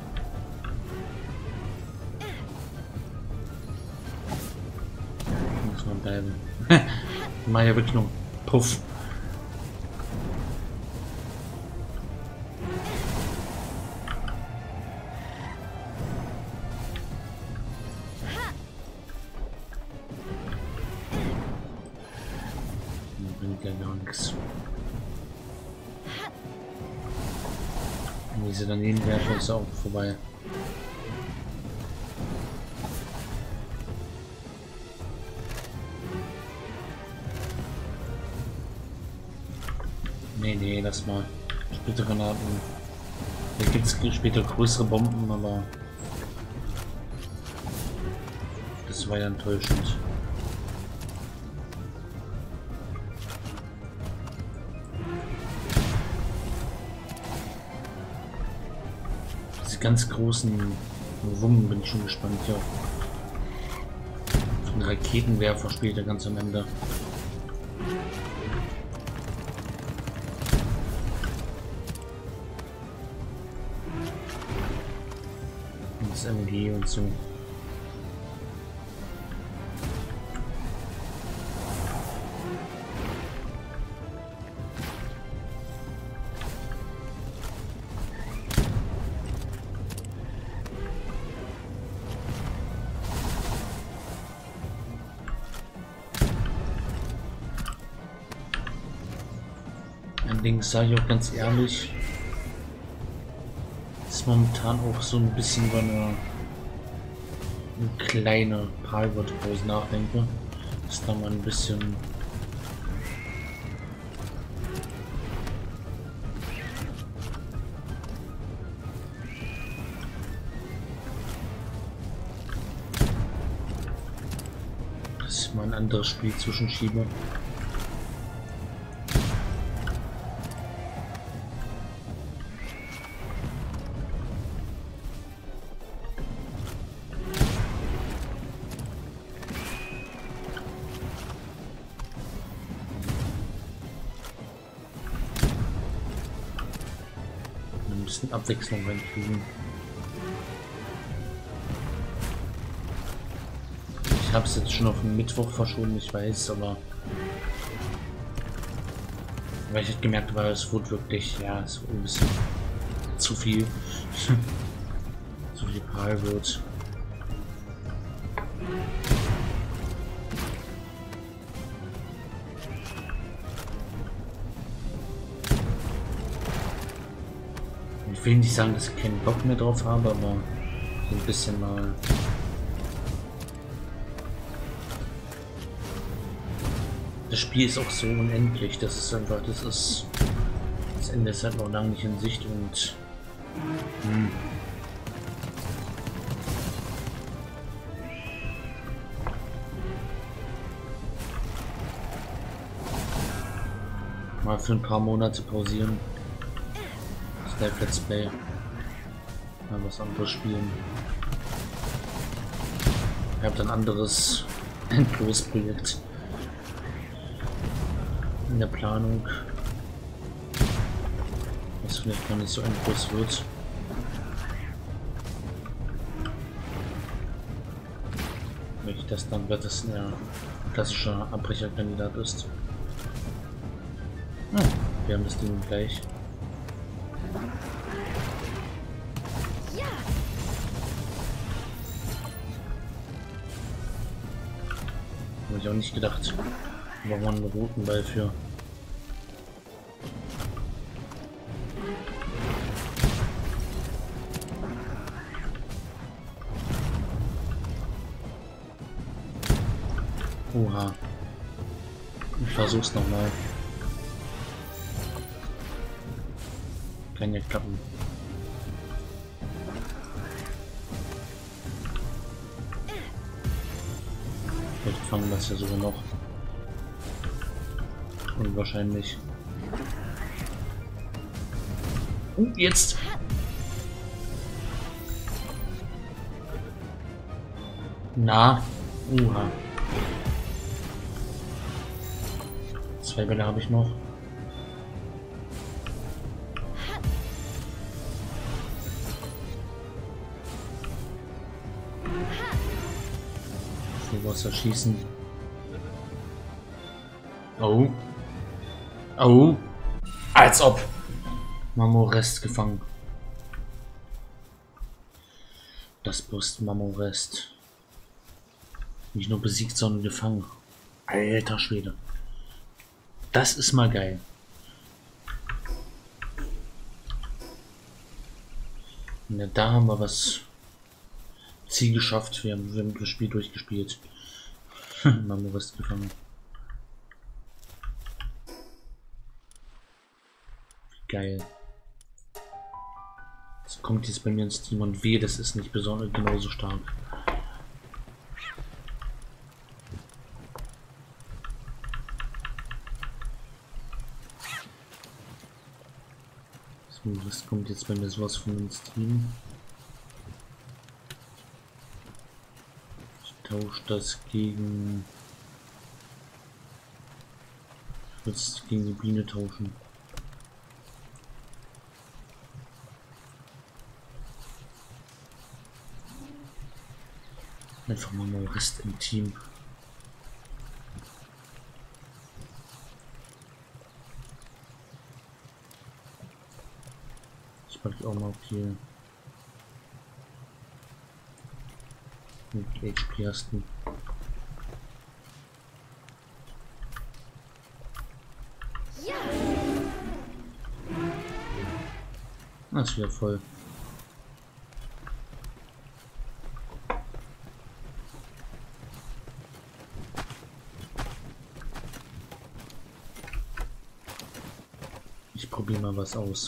S1: Muss man bleiben. Maya wirklich nur Puff. Bringt ja gar nichts. Wenn diese daneben werfen, ist auch vorbei. Nee, lass mal. Splittergranaten. Da gibt es später größere Bomben, aber das war ja enttäuschend. Diese ganz großen Wummen bin ich schon gespannt, ja. Ein Raketenwerfer später ganz am Ende. Das MG und so. Allerdings sage ich auch ganz ehrlich, ist momentan auch so ein bisschen über eine kleine Palworld-Pause nachdenke. Ist da mal ein bisschen dass ich mal ein anderes Spiel zwischenschiebe. Ein bisschen Abwechslung reinkriegen. Ich habe es jetzt schon auf den Mittwoch verschoben, ich weiß, aber weil ich halt gemerkt habe, es wurde wirklich, ja, es wurde ein bisschen zu viel. Zu viel Palworld. Ich will nicht sagen, dass ich keinen Bock mehr drauf habe, aber so ein bisschen mal. Das Spiel ist auch so unendlich, das ist einfach, das Ende ist halt noch lange nicht in Sicht und Mal für ein paar Monate pausieren. Das Let's Play. Mal was anderes spielen. Ich habe ein anderes Endlosprojekt in der Planung, was vielleicht gar nicht so endlos wird. Nicht, dass dann wird es ein klassischer Abbrecherkandidat ist. Wir haben das Ding gleich. Habe ich auch nicht gedacht. Aber man einen roten Ball für. Oha. Ich versuch's nochmal. Kann ja klappen. Vielleicht fangen wir das ja sogar noch. Unwahrscheinlich. Jetzt! Na, oha. 2 Bälle habe ich noch. Für Wasser schießen. Oh. Oh. Als ob. Marmorest gefangen. Das Brust Marmorest. Nicht nur besiegt, sondern gefangen. Alter Schwede. Das ist mal geil. Ja, da haben wir was Ziel geschafft. Wir haben das Spiel durchgespielt. Marmorest gefangen. Geil. Das kommt jetzt bei mir ins Team und weh, das ist nicht besonders genauso stark. So, das kommt jetzt bei mir sowas von ins Team. Ich tausche das gegen... Ich würde es gegen die Biene tauschen. Einfach mal Rest im Team. Ich packe auch mal hier mit HP ersten. Das ist wieder voll. Ich probiere mal was aus.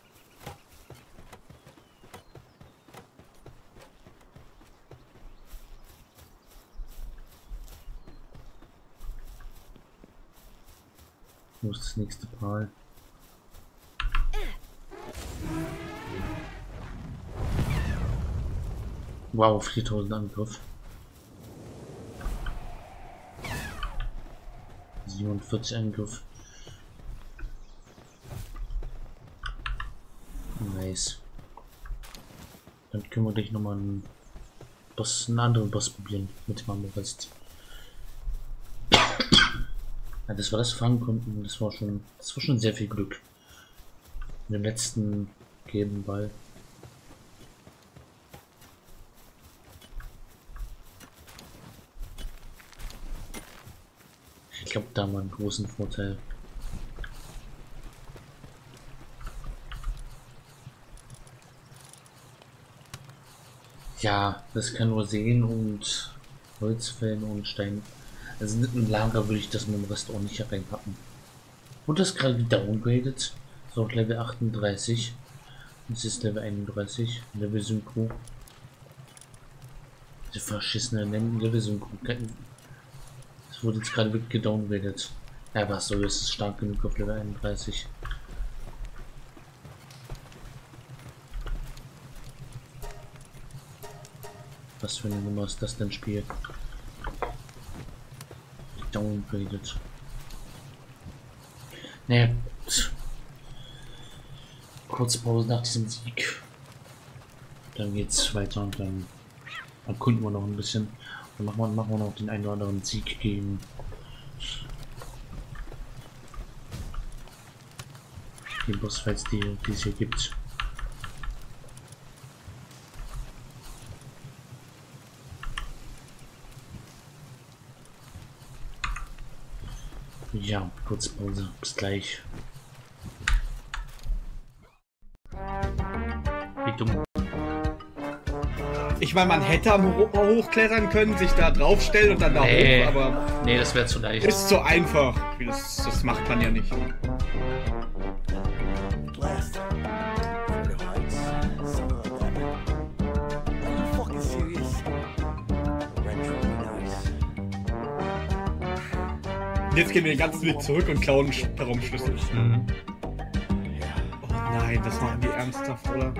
S1: Wo ist das nächste Mal? Wow, 4000 Angriff. 47 Angriff. Nice. Dann können wir gleich nochmal einen anderen Boss probieren mit Marmorest. Ja, dass wir das fangen konnten, das war schon sehr viel Glück. In dem letzten gelben Ball. Ich glaube, da haben wir einen großen Vorteil. Ja, das kann nur Seen und Holzfällen und Stein. Also mit einem Lager würde ich das mit dem Rest auch nicht reinpacken. Und das gerade downgradet. So auf Level 38. Das ist Level 31. Level Synchro. Die verschissene Level Synchro. Das wurde jetzt gerade wirklich gedowngradet. Ja, was so ist es stark genug auf Level 31. Was für eine Nummer ist das denn Spiel? Downgraded. Naja, kurz Pause nach diesem Sieg. Dann geht's weiter und dann erkunden wir noch ein bisschen. Dann machen wir noch den einen oder anderen Sieg gegen die Bossfights, die es hier gibt. Ja, kurz Pause. Bis gleich. Wie dumm.
S2: Ich meine, man hätte am hochklettern können, sich da draufstellen und dann da hoch, aber...
S1: Nee, das wäre zu leicht.
S2: Ist zu einfach. Das macht man ja nicht. Jetzt gehen wir den ganzen Weg zurück und klauen den Raumschlüssel.
S1: Mhm.
S2: Oh nein, das machen die ernsthaft, oder?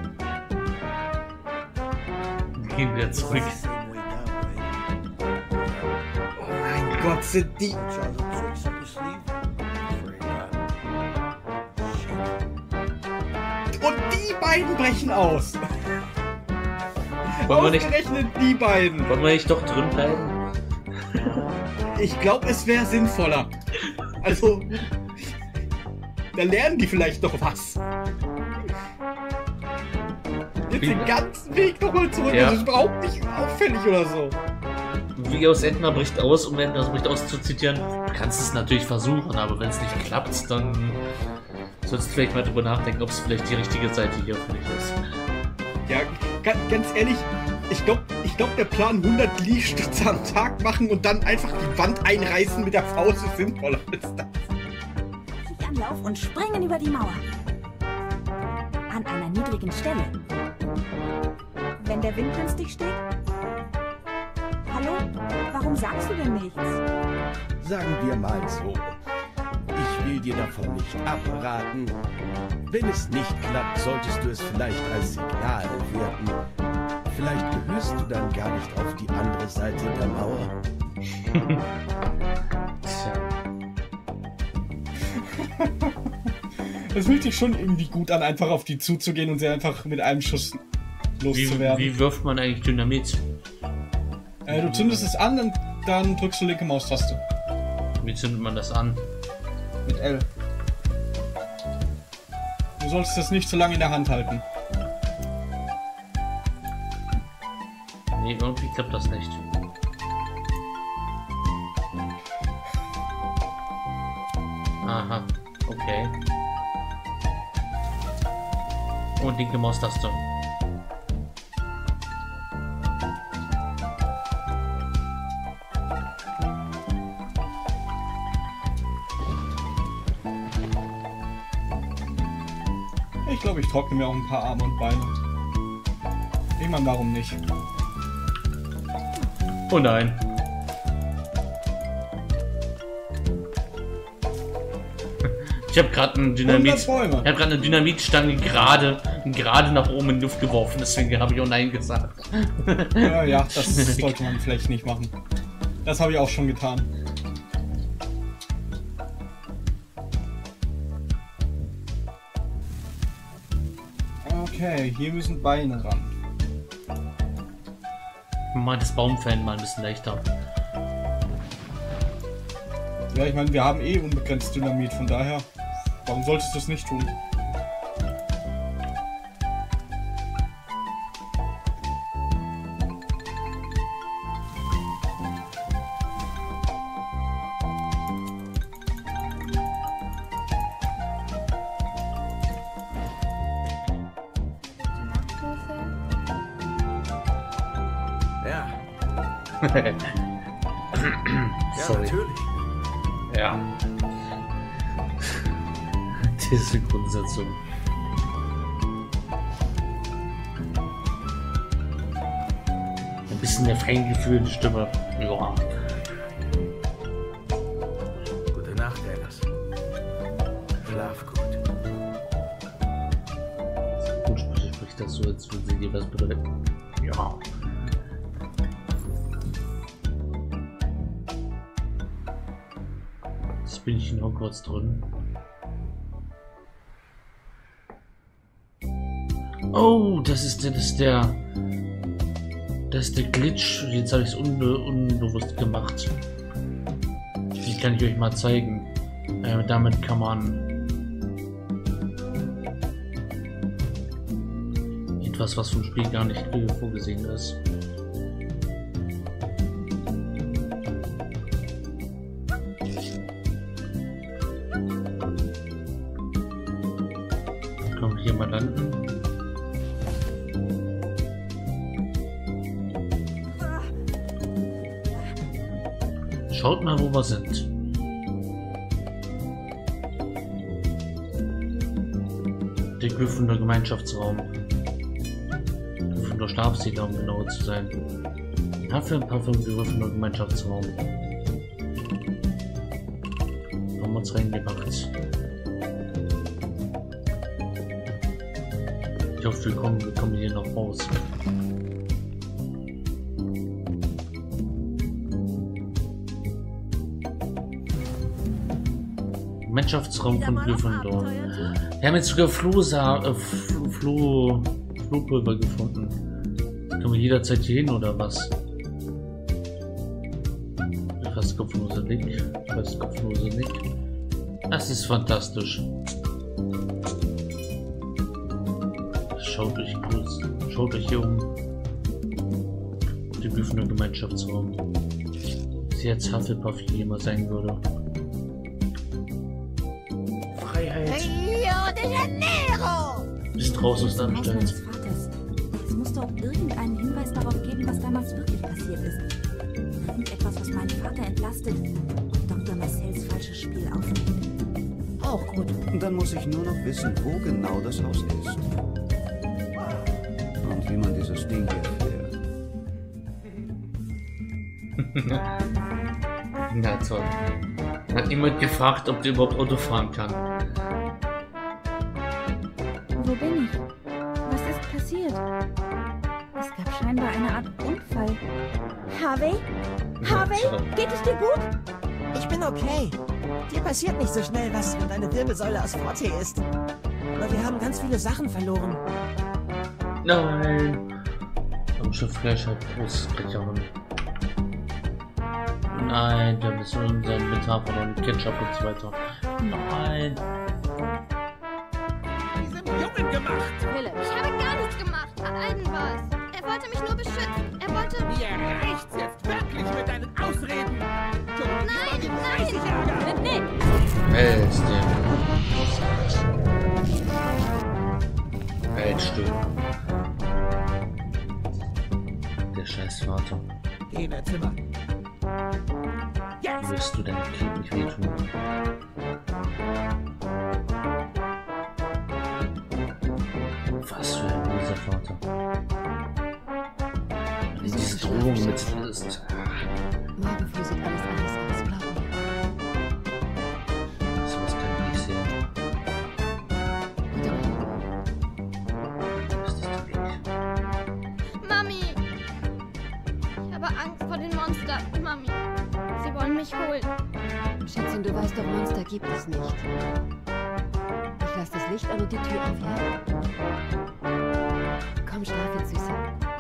S1: Gehen wir zurück.
S2: Oh mein Gott, sind die... Und die beiden brechen aus. Ausgerechnet die beiden.
S1: Wollen wir nicht doch drin bleiben?
S2: Ich glaube, es wäre sinnvoller. Also, da lernen die vielleicht noch was. Jetzt den ganzen Weg nochmal zurück.
S1: Ja.
S2: Das ist überhaupt nicht auffällig oder so.
S1: Wie aus Entner bricht aus, um Entner bricht aus zu zitieren. Du kannst es natürlich versuchen, aber wenn es nicht klappt, dann sollst du vielleicht mal drüber nachdenken, ob es vielleicht die richtige Seite hier für dich ist.
S2: Ja, ganz ehrlich, ich glaube, der Plan 100 Liegestütze am Tag machen und dann einfach die Wand einreißen mit der Faust ist sinnvoller als das.
S3: Anlauf und springen über die Mauer. An einer niedrigen Stelle. Wenn der Wind günstig steht? Hallo? Warum sagst du denn nichts?
S4: Sagen wir mal so. Ich will dir davon nicht abraten. Wenn es nicht klappt, solltest du es vielleicht als Signal werten. Vielleicht gehörst du dann gar nicht auf die andere Seite der Mauer.
S2: Es fühlt sich schon irgendwie gut an, einfach auf die zuzugehen und sie einfach mit einem Schuss loszuwerden.
S1: Wie wirft man eigentlich Dynamit?
S2: Du zündest es an und dann drückst du linke Maustaste.
S1: Wie zündet man das an?
S2: Mit L. Du solltest das nicht so lange in der Hand halten.
S1: Nee, irgendwie klappt das nicht. Aha, okay. Und linke Maustaste.
S2: Ich glaube, ich trockne mir auch ein paar Arme und Beine. Ich meine, warum nicht?
S1: Oh nein. Ich habe gerade eine Dynamitstange gerade nach oben in die Luft geworfen, deswegen habe ich auch nein gesagt.
S2: Ja, das sollte man vielleicht nicht machen. Das habe ich auch schon getan. Okay, hier müssen Beine ran.
S1: Mal das Baumfällen mal ein bisschen leichter.
S2: Ja, ich meine, wir haben eh unbegrenzt Dynamit, von daher, warum solltest du es nicht tun?
S4: Ja.
S1: Sorry.
S4: Natürlich.
S1: Ja. Die Synchronisation. Ein bisschen mehr feingefühlte Stimme. Ja.
S4: Gute Nacht.
S1: sich das so, als würde sie dir was bedeuten. Ja. Jetzt bin ich in Hogwarts drin. Oh, das ist der Glitch. Jetzt habe ich es unbewusst gemacht. Den kann ich euch mal zeigen. Damit kann man etwas, was vom Spiel gar nicht vorgesehen ist. Können wir hier mal landen? Schaut mal, wo wir sind. Der Gryffindor Gemeinschaftsraum. Gryffindor Stabsiedler, um genau zu sein. Hufflepuff im Gryffindor Gemeinschaftsraum. Haben wir uns reingemacht. Ich hoffe, wir kommen hier noch raus. Gemeinschaftsraum von Gryffindor. Wir haben jetzt sogar Flohpulver gefunden. Können wir jederzeit hier hin oder was? Fast kopflose Nick. Fast kopflose Nick. Das ist fantastisch. Schaut euch hier um. Den Gryffindor Gemeinschaftsraum. Wie jetzt Hufflepuff hier immer sein würde.
S3: Rio de Janeiro!
S1: Bist raus aus der Anstalt.
S3: Des Vaters. Es muss doch irgendeinen Hinweis darauf geben, was damals wirklich passiert ist. Irgendetwas, was meinen Vater entlastet und Dr. Marcells falsches Spiel aufnimmt.
S5: Auch gut. Dann muss ich nur noch wissen, wo genau das Haus ist. Und wie man dieses Ding hier fährt.
S1: Na toll. Hat niemand gefragt, ob der überhaupt Auto fahren kann.
S3: Wo bin ich? Was ist passiert? Es gab scheinbar eine Art Unfall. Harvey? Harvey? Geht es dir gut?
S6: Ich bin okay. Dir passiert nicht so schnell was, wenn deine Wirbelsäule aus Frottee ist. Aber wir haben ganz viele Sachen verloren.
S1: Nein. Am Schiffsfleisch hat Großbrecherin. Nein, wir müssen unseren Metapher verloren, Ketchup und so weiter. Nein.
S4: Diesem Jungen gemacht.
S7: Philipp, ich habe gar nichts gemacht. Aiden war es. Er wollte mich nur beschützen. Er wollte...
S4: Mir reicht's jetzt wirklich mit deinen Ausreden.
S7: Nein, nein!
S3: Nick!
S1: Wer ist der? Halt still. Der Scheißvater.
S4: Geh in dein Zimmer.
S1: Wie wirst du deinem Kind nicht wehtun? Was für ein böser Vater. Wenn diese Drohung mit ist.
S8: Morgen früh sieht alles anders aus, glaub mir.
S1: So was kann ich nicht sehen.
S8: Gute Nacht.
S1: Was ist das denn wirklich?
S7: Mami! Ich habe Angst vor den Monstern, Mami. Sie wollen mich holen.
S8: Schätzchen, du weißt doch, Monster gibt es nicht. Ich lasse das Licht an und die Tür auf, ja? Komm, schlaf jetzt, Süße.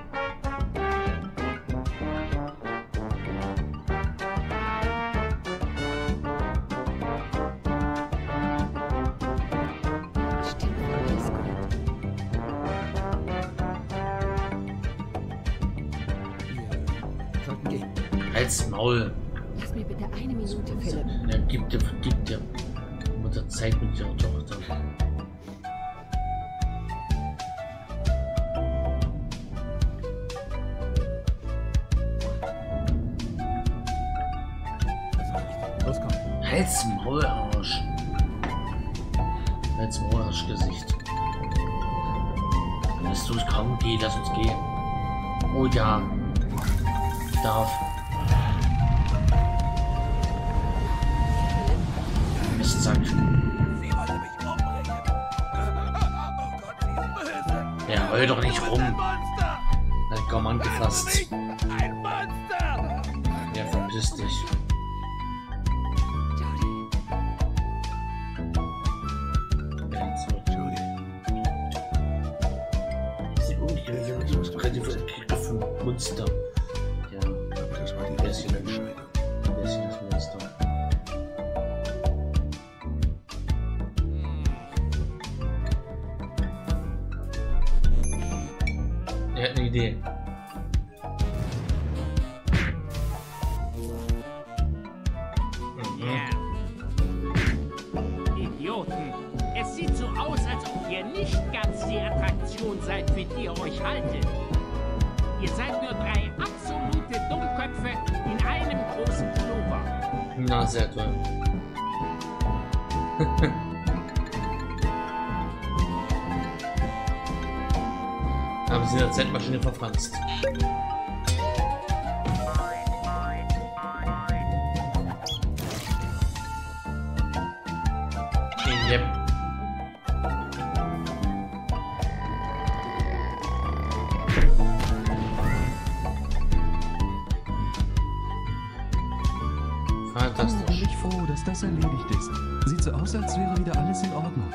S8: Stimmt, alles gut.
S4: Wir sollten gehen.
S1: Halt's Maul.
S8: Lass mir bitte eine Minute, Philipp.
S1: Ja, gib dir Mutter Zeit mit ihrer Tochter.
S4: Los, komm.
S1: Halt's Maul, Arsch. Halt's Maul, Arschgesicht. Lässt du es kommen? Geh, lass uns gehen. Oh ja. Ich darf. Mistsack.
S4: Sie wollte mich umbringen. Oh Gott, sie ist böse.
S1: Er Heul doch nicht rum. Na komm, angefasst. Ja, verpiss dich. Monster. Ja,
S4: Das war die
S1: bisschen
S4: Entscheidung.
S1: ein bisschen das Monster. Er hat eine Idee.
S9: Idioten! Es sieht so aus, als ob ihr nicht ganz die Attraktion seid, für die ihr euch haltet. Ihr seid nur 3 absolute Dummköpfe in einem großen Pullover.
S1: Na, sehr toll. Haben sie in der Zeitmaschine verfranst. Yep. Fantastisch.
S10: Bin ich froh, dass das erledigt ist. Sieht so aus, als wäre wieder alles in Ordnung.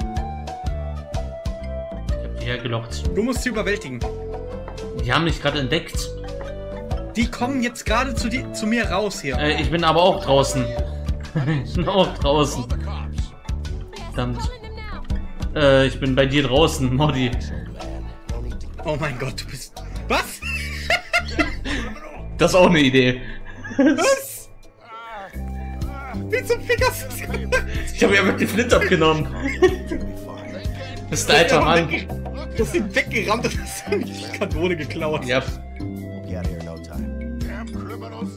S1: Ich hab die hergelockt.
S2: Du musst sie überwältigen.
S1: Die haben mich gerade entdeckt.
S2: Die kommen jetzt gerade zu mir raus hier.
S1: Ich bin aber auch draußen. Ich bin auch draußen. Verdammt. Ich bin bei dir draußen, Modi.
S2: Oh mein Gott, du bist... Was?
S1: Das ist auch eine Idee.
S2: Was? Wie zum Fick hast du das gemacht?
S1: Ich habe ja wirklich Flint abgenommen. Das ist der alter Mann.
S2: Du hast ihn weggerammt und hast ihm die Kanone geklaut.
S1: Ja.
S5: Get out of here in no time. Damn criminals.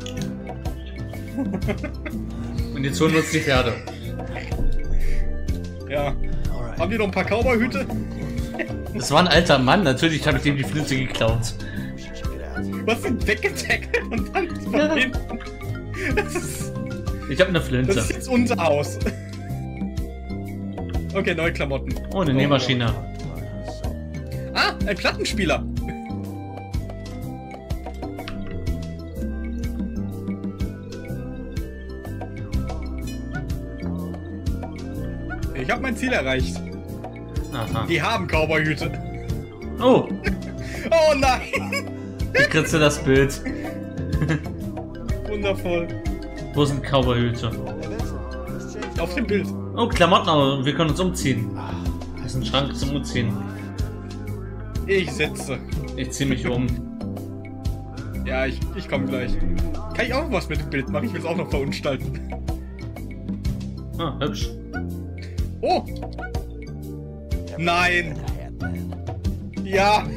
S1: Und jetzt holen wir uns die Pferde.
S2: Ja. Haben die noch ein paar Cowboy-Hüte?
S1: Das war ein alter Mann, natürlich habe ich dem die Flinte geklaut.
S2: Du hast ihn weggetackelt und dann von hinten.
S1: Ich habe eine Flinte.
S2: Das ist jetzt unser Haus. Okay, neue Klamotten.
S1: Oh, eine Nähmaschine.
S2: Ah, ein Plattenspieler. Ich habe mein Ziel erreicht.
S1: Aha.
S2: Die haben Cowboy-Hüte.
S1: Oh,
S2: Oh nein!
S1: ich kritze das Bild.
S2: Wundervoll.
S1: Wo sind Cowboy-Hüte?
S2: Auf dem Bild.
S1: Oh, Klamotten, aber wir können uns umziehen. Das ist ein Schrank zum Umziehen.
S2: Ich setze.
S1: Ich ziehe mich um.
S2: Ja, ich komme gleich. Kann ich auch was mit dem Bild machen? Ich will es auch noch verunstalten.
S1: Ah, hübsch.
S2: Oh! Nein! Ja!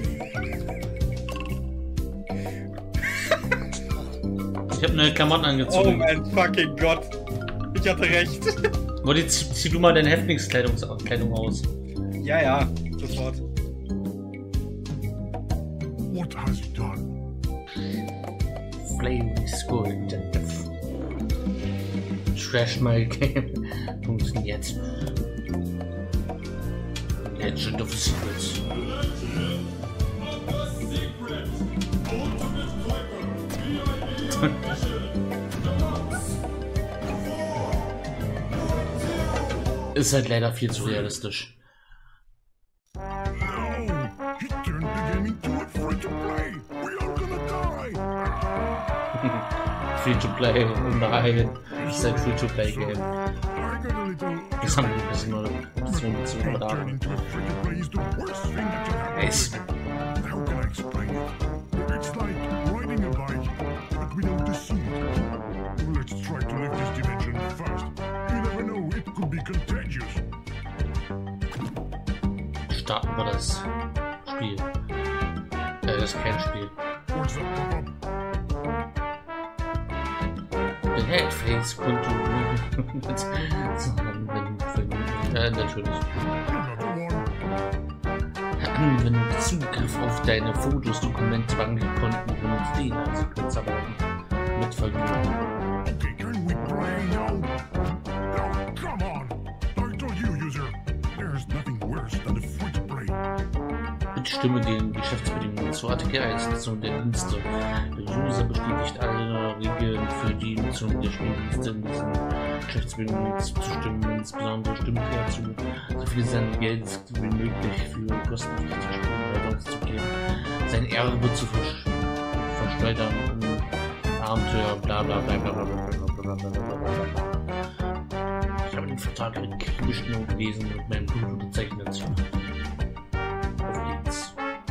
S1: Ich habe neue Klamotten
S2: Oh
S1: angezogen.
S2: mein fucking Gott! Ich hatte recht.
S1: Modi, zieh du mal deine Häftlingskleidung aus.
S2: Ja, ja, sofort.
S11: What has he done?
S1: Flaming Skull. Trash my game. Funktioniert. Legend of Secrets. Ist halt leider viel zu realistisch.
S11: He turned the game into a free-to-play. We are gonna die.
S1: Free to play, nein. Das ist ein Free to play Game.
S11: I got a little.
S1: Das haben wir ein bisschen mal Option zu
S11: Turn
S1: übertragen.
S11: into a free-to-play is the worst thing that can happen.
S1: Ace.
S11: How can I explain it? It's like riding a bike, but without the seat. Let's try to leave this dimension fast. You never know, it could be contagious.
S1: Starten wir das Spiel. Das ist kein Spiel.
S11: What's that pop-up?
S1: Den Headface konntest natürlich. Wenn du Zugriff auf deine Fotos, Dokumente, Bankkonten und den also kürzer werden. Mit Vergnügen.
S11: Okay, can we play now? Oh, come on! I told you, user, there's nothing worse than a free-to-play.
S1: Bitte Stimme den Geschäftsbedingungen zur ATK-Einsetzung der Dienste. Der User bestätigt alle Regeln für die Nutzung der Spieldienste in diesen Geschäftsbedingungen zuzustimmen, insbesondere stimmt er zu, so viel sein Geld wie möglich für kostenpflichtige Spiele auszugeben, sein Erbe zu verschleudern und Abenteuer, bla bla bla bla bla bla bla bla bla bla bla. Ich habe den Vertrag akribisch nur gelesen und mit meinem Blut unterzeichnet. Auf geht's.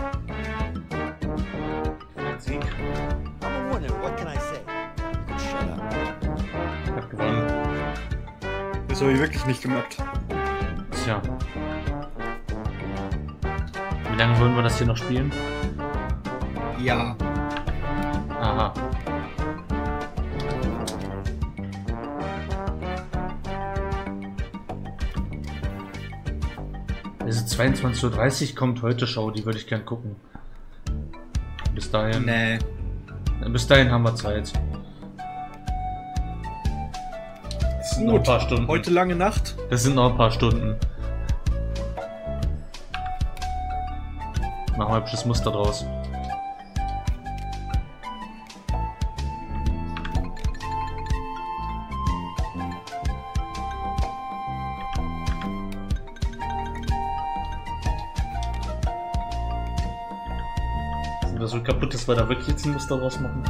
S1: Sieg.
S6: I'm a winner. What can I say? Shut up.
S2: Ich hab gewonnen. Das habe ich wirklich nicht gemacht.
S1: Tja. Wie lange wollen wir das hier noch spielen?
S2: Ja.
S1: Aha. Also 22:30 Uhr kommt heute Show, die würde ich gern gucken. Bis dahin.
S2: Nee.
S1: Bis dahin haben wir Zeit.
S2: Das sind
S1: noch ein paar Stunden.
S2: Heute lange Nacht.
S1: Das sind noch ein paar Stunden. Machen wir ein hübsches Muster draus. Oder so kaputt ist, weil da wirklich jetzt ein Muster draus machen.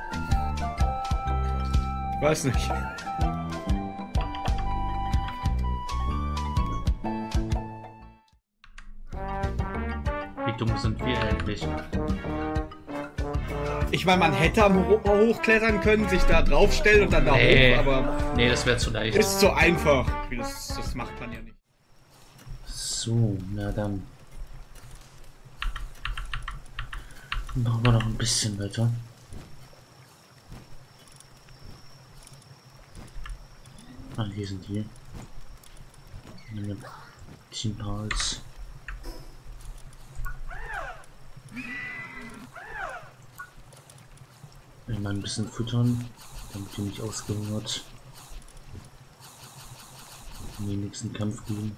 S2: Weiß nicht.
S1: Wie dumm sind wir eigentlich?
S2: Ich meine, man hätte am Mauer hochklettern können, sich da draufstellen und dann da hoch, aber...
S1: Nee, das wäre zu leicht.
S2: Ist zu einfach. Das macht man ja nicht.
S1: So, na dann. Machen wir noch ein bisschen weiter. Ah, hier sind die. Team Pals. Mal ein bisschen füttern, damit die nicht ausgehungert in den nächsten Kampf gehen.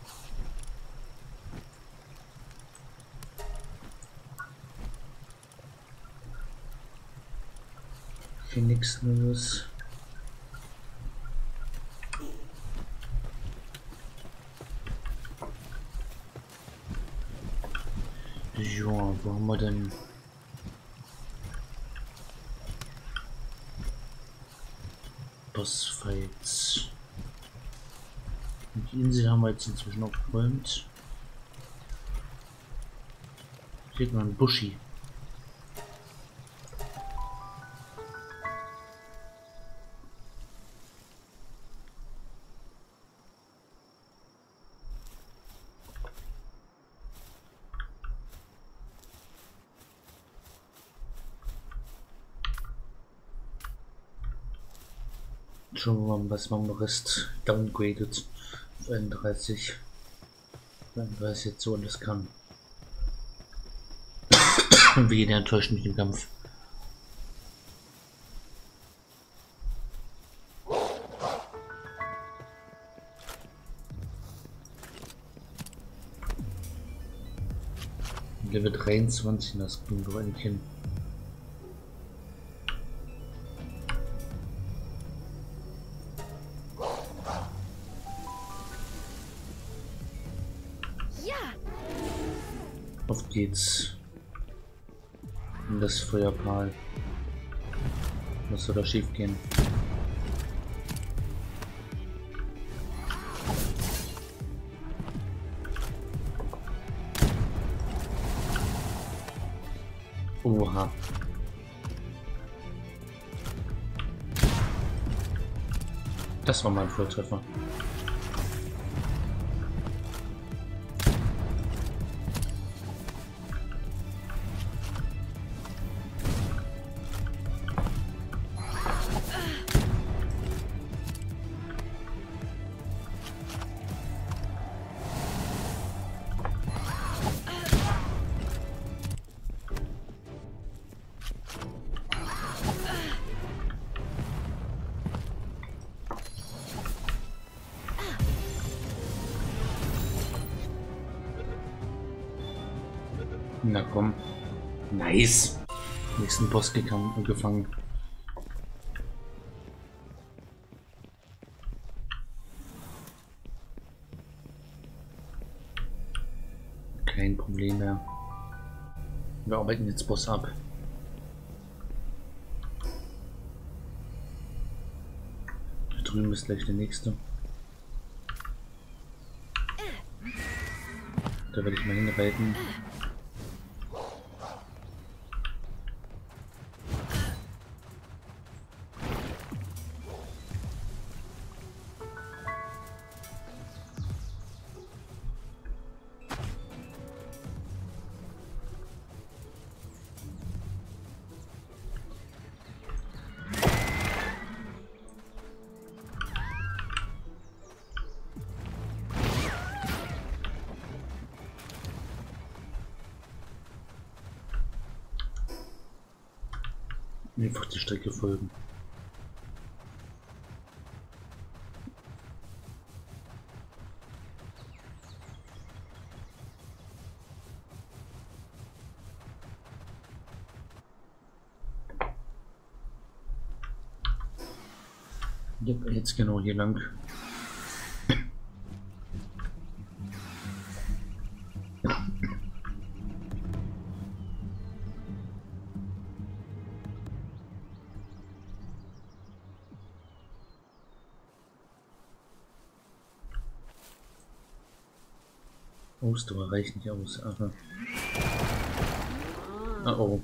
S1: Hier nichts Neues. Ja, wo haben wir denn? Bossfights. Und die Insel haben wir jetzt inzwischen aufgeräumt. Hier hat man einen Buschi. Schauen wir mal, was man noch ist. Downgraded auf 31. Wenn was jetzt so alles kann. Wir gehen enttäuscht mit dem Kampf. Level 23, das kriegen wir eigentlich hin. Auf geht's in das Feuerpal. Was soll da schief gehen? Oha. Das war mein Volltreffer. Na komm. Nice. Nächsten Boss gefangen. Kein Problem mehr. Wir arbeiten jetzt Boss ab. Da drüben ist gleich der nächste. Da werde ich mal hinreiten. Einfach die Strecke folgen. Ja, jetzt genau hier lang. Ausdauer reicht nicht aus, aber... Oh oh.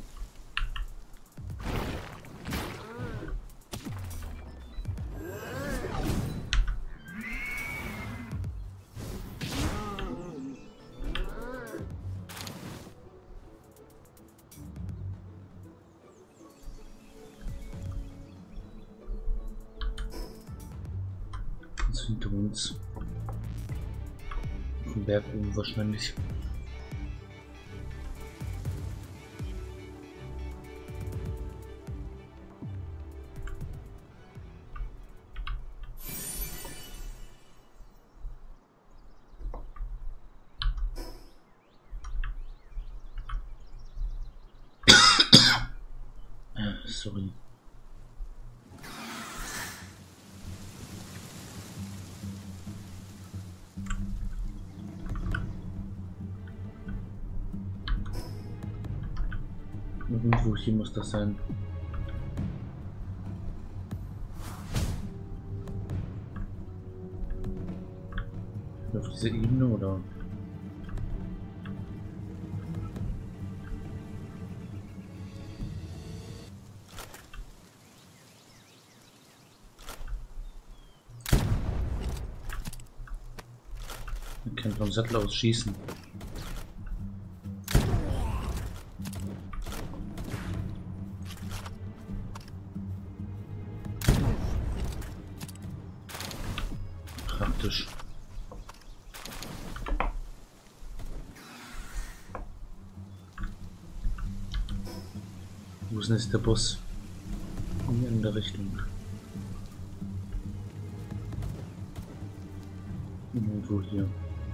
S1: Das ist hinter uns. Berg oben wahrscheinlich. Sorry. Irgendwo hier muss das sein. Auf dieser Ebene oder? Man kann vom Sattel aus schießen. Praktisch. Wo ist denn jetzt der Boss? In die andere Richtung. Irgendwo hier.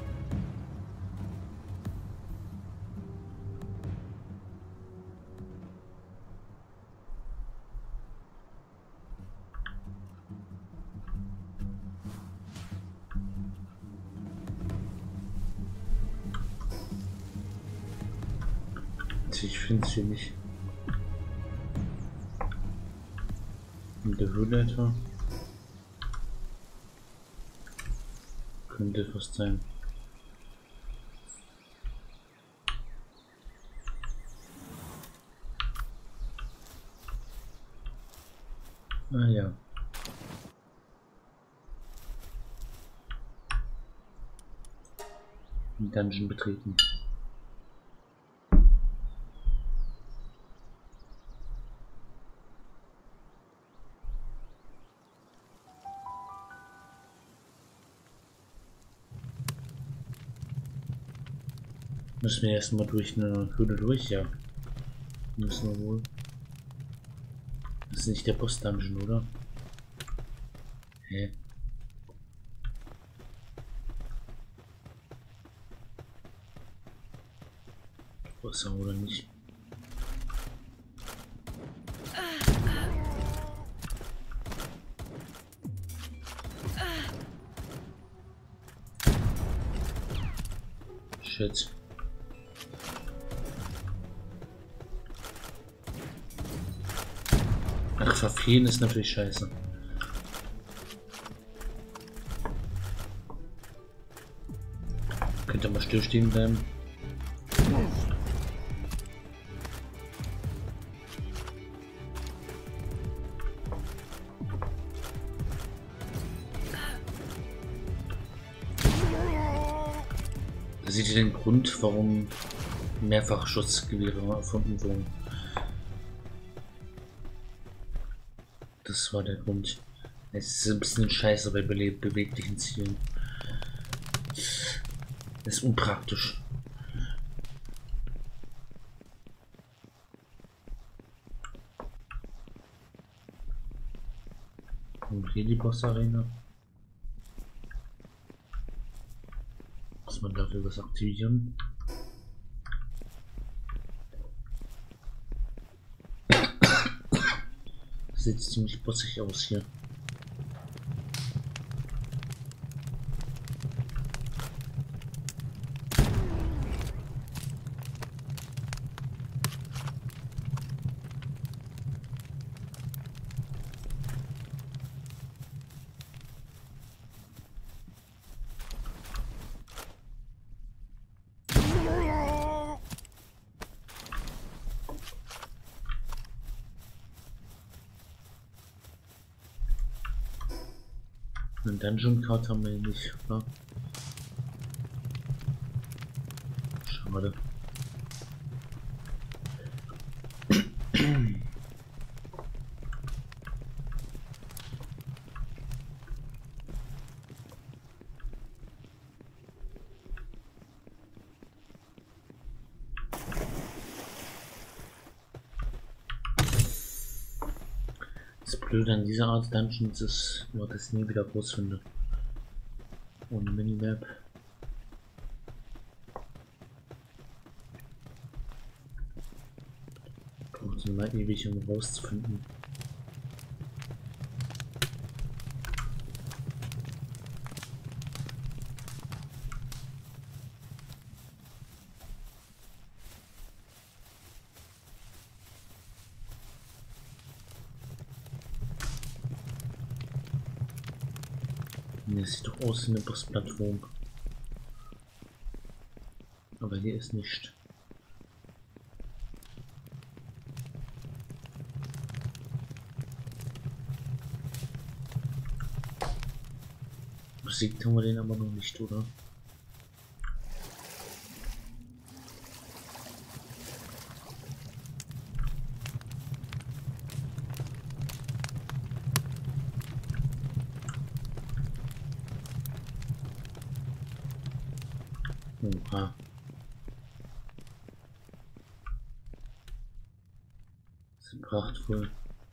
S1: Ich finde es hier nicht. In der Höhle etwa. Könnte fast sein. Ah ja. Den Dungeon betreten. Müssen wir erstmal durch eine Höhle durch, ja. Müssen wir wohl. Das ist nicht der Boss-Dungeon, oder? Hä? größer oder nicht? Shit. Ach, verfehlen ist natürlich scheiße. Könnt ihr mal stillstehen bleiben? Seht ihr den Grund, warum mehrfach Schussgewehre erfunden wurden? Das war der Grund. Es ist ein bisschen scheiße bei beweglichen Zielen. Das ist unpraktisch. Und hier die Boss-Arena. Muss man dafür was aktivieren? Sieht ziemlich bossig aus hier. Einen Dungeon Card haben wir nicht, oder? Schade. Das Blöde an dieser Art Dungeons ist, dass ich es nie wieder groß finde. Ohne Minimap. Braucht es mal ewig, um rauszufinden. Das sieht doch aus wie eine Busplattform. Aber hier ist nicht. Besiegt haben wir den aber noch nicht, oder? Oha. Das ist prachtvoll.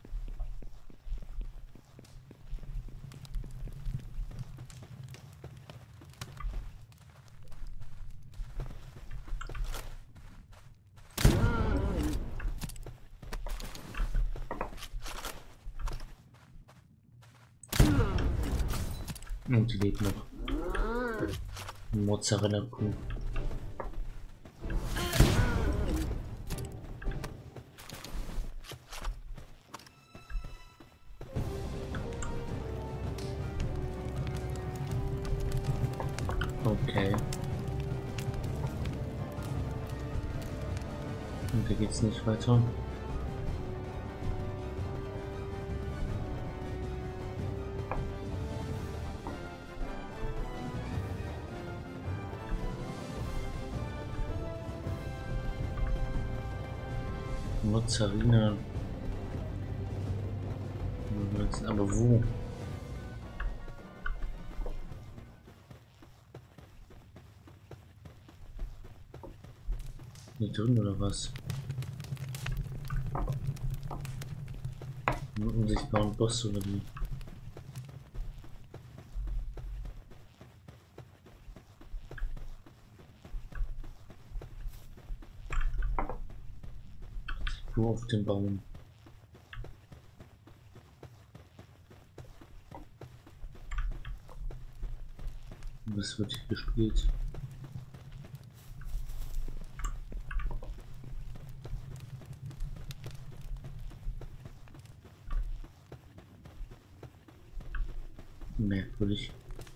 S1: Und die lebt noch. Mozzarella-Kuh. Okay. Und da geht's nicht weiter. Mozzarella. Aber wo? Hier drin oder was? Einen unsichtbaren Boss oder wie? Du auf dem Baum. Was wird hier gespielt? Merkwürdig.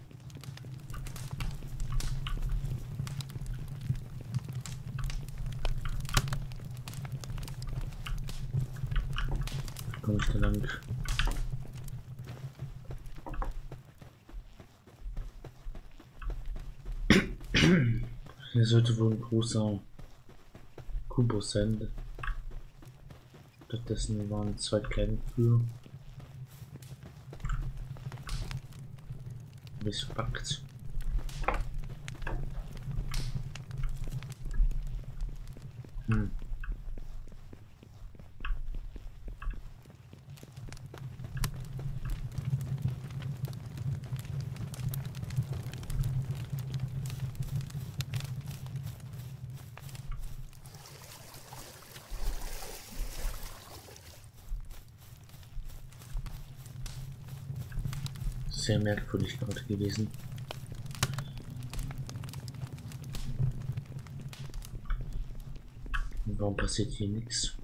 S1: Komme ich da lang? Hier sollte wohl ein großer Kubus sein. Stattdessen waren 2 kleine Kühe. Bis verpackt. Sehr merkwürdig gerade gewesen. Warum passiert hier nichts?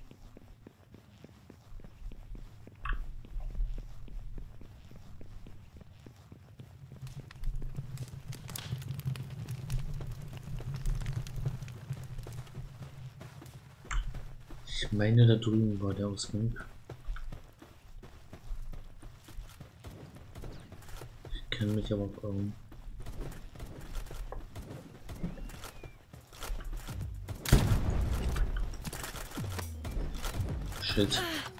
S1: Ich meine, da drüben war der Ausgang. Ich kann mich aber fragen. Shit.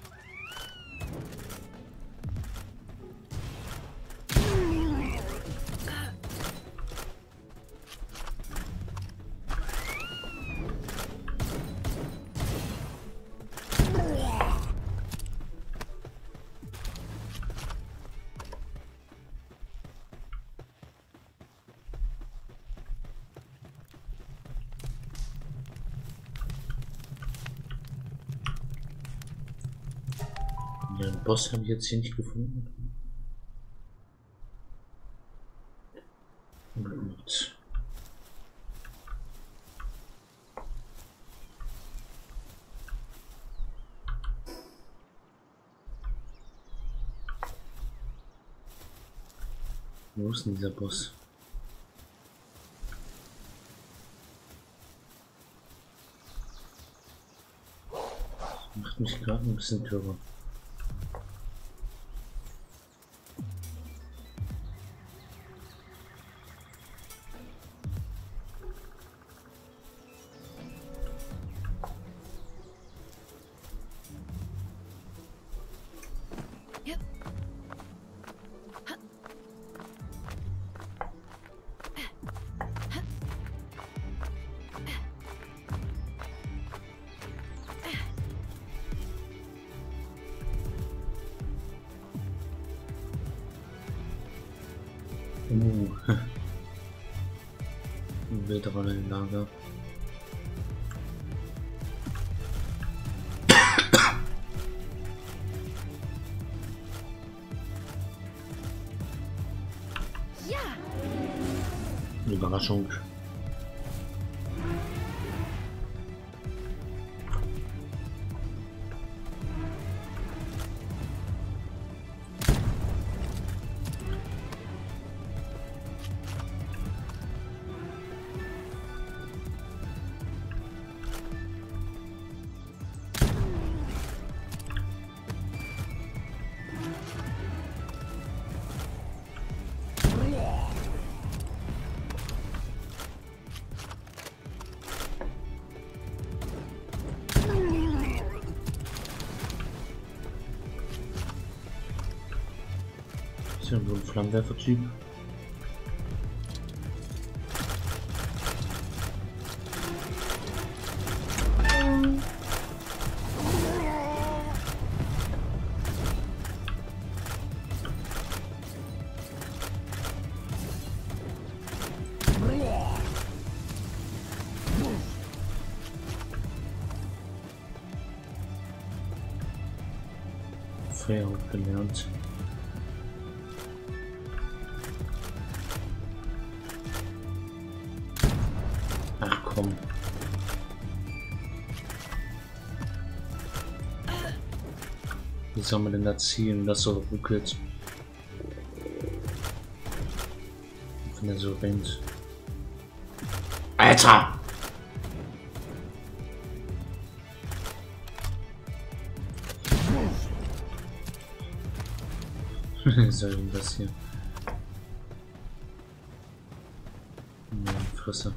S1: Ja, den Boss habe ich jetzt hier nicht gefunden. Gut. Wo ist denn dieser Boss? Das macht mich gerade ein bisschen teurer. Lager.
S7: Ja.
S1: Überraschung. Ist ja so ein Flammenwerfer-Typ. Feuer hochgelernt. Ach komm. Wie soll man denn da zielen, dass so ruckelt? Wenn er so rennt. Alter! Was soll denn das hier? Meine Fresse.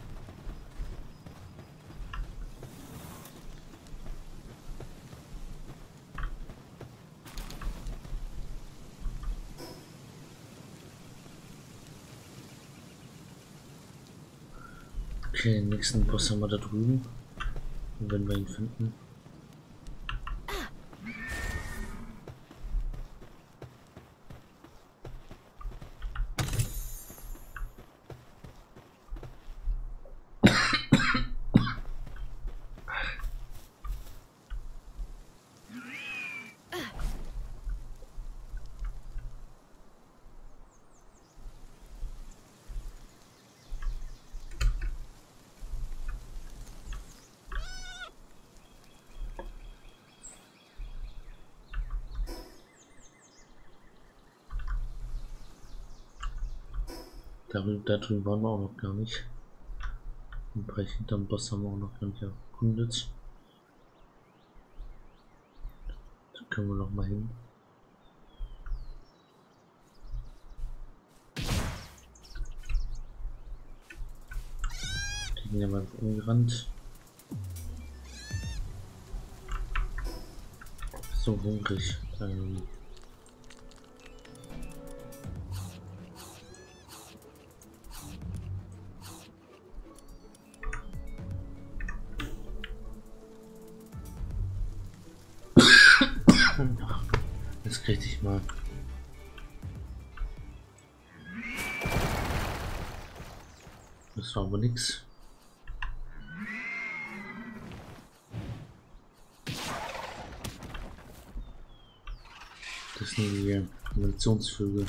S1: Okay, den nächsten Boss haben wir da drüben. Und wenn wir ihn finden. Da drüben waren wir auch noch gar nicht. Den Bereich hinterm Boss haben wir auch noch gar nicht erkundet. Da können wir noch mal hin. Die sind ja mal umgerannt. So hungrig. Jetzt krieg ich mal. Das war aber nix. Das sind die Munitionsvögel.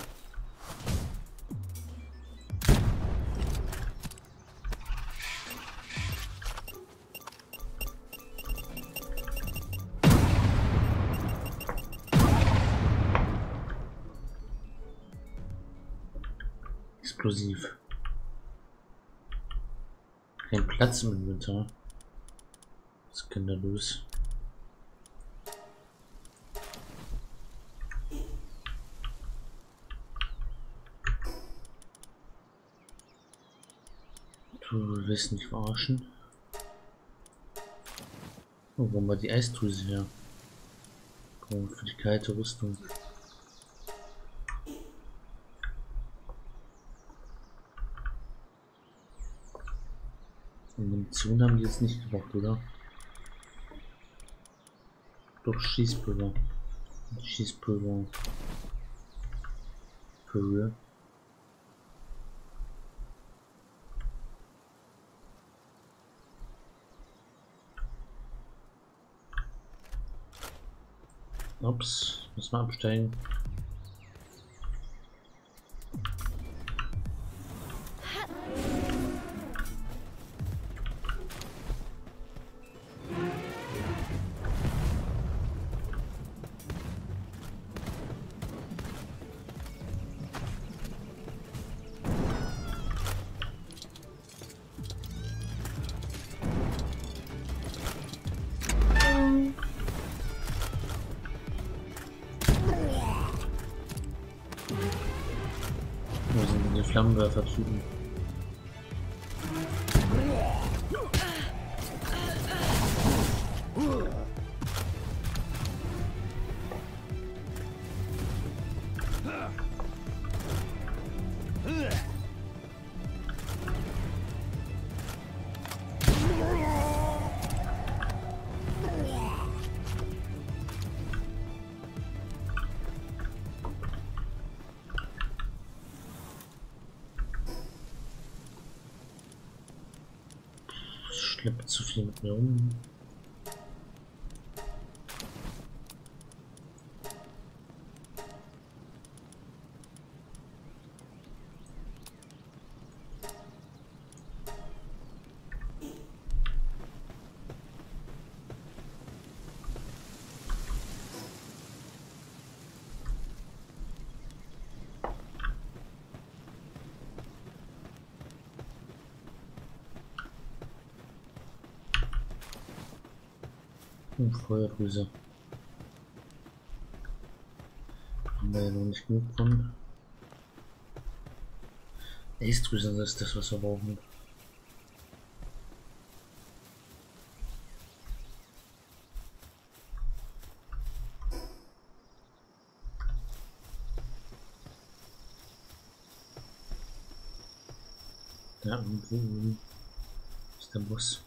S1: Explosiv. Kein Platz im Inventar. Was kann da los? Du willst nicht verarschen? Oh, wo war die Eisdrüse her? Oh, für die kalte Rüstung. Munition haben die jetzt nicht gebraucht, oder? Doch, Schießpulver. Schießpulver. Höhe. Ups, müssen wir absteigen. Wo sind denn die Flammenwerfer-Typen? Ich schleppe zu viel mit mir um. Feuerdrüse. Haben wir ja noch nicht genug von. Eisdrüse, das ist das, was wir brauchen. Da irgendwo ist der Boss.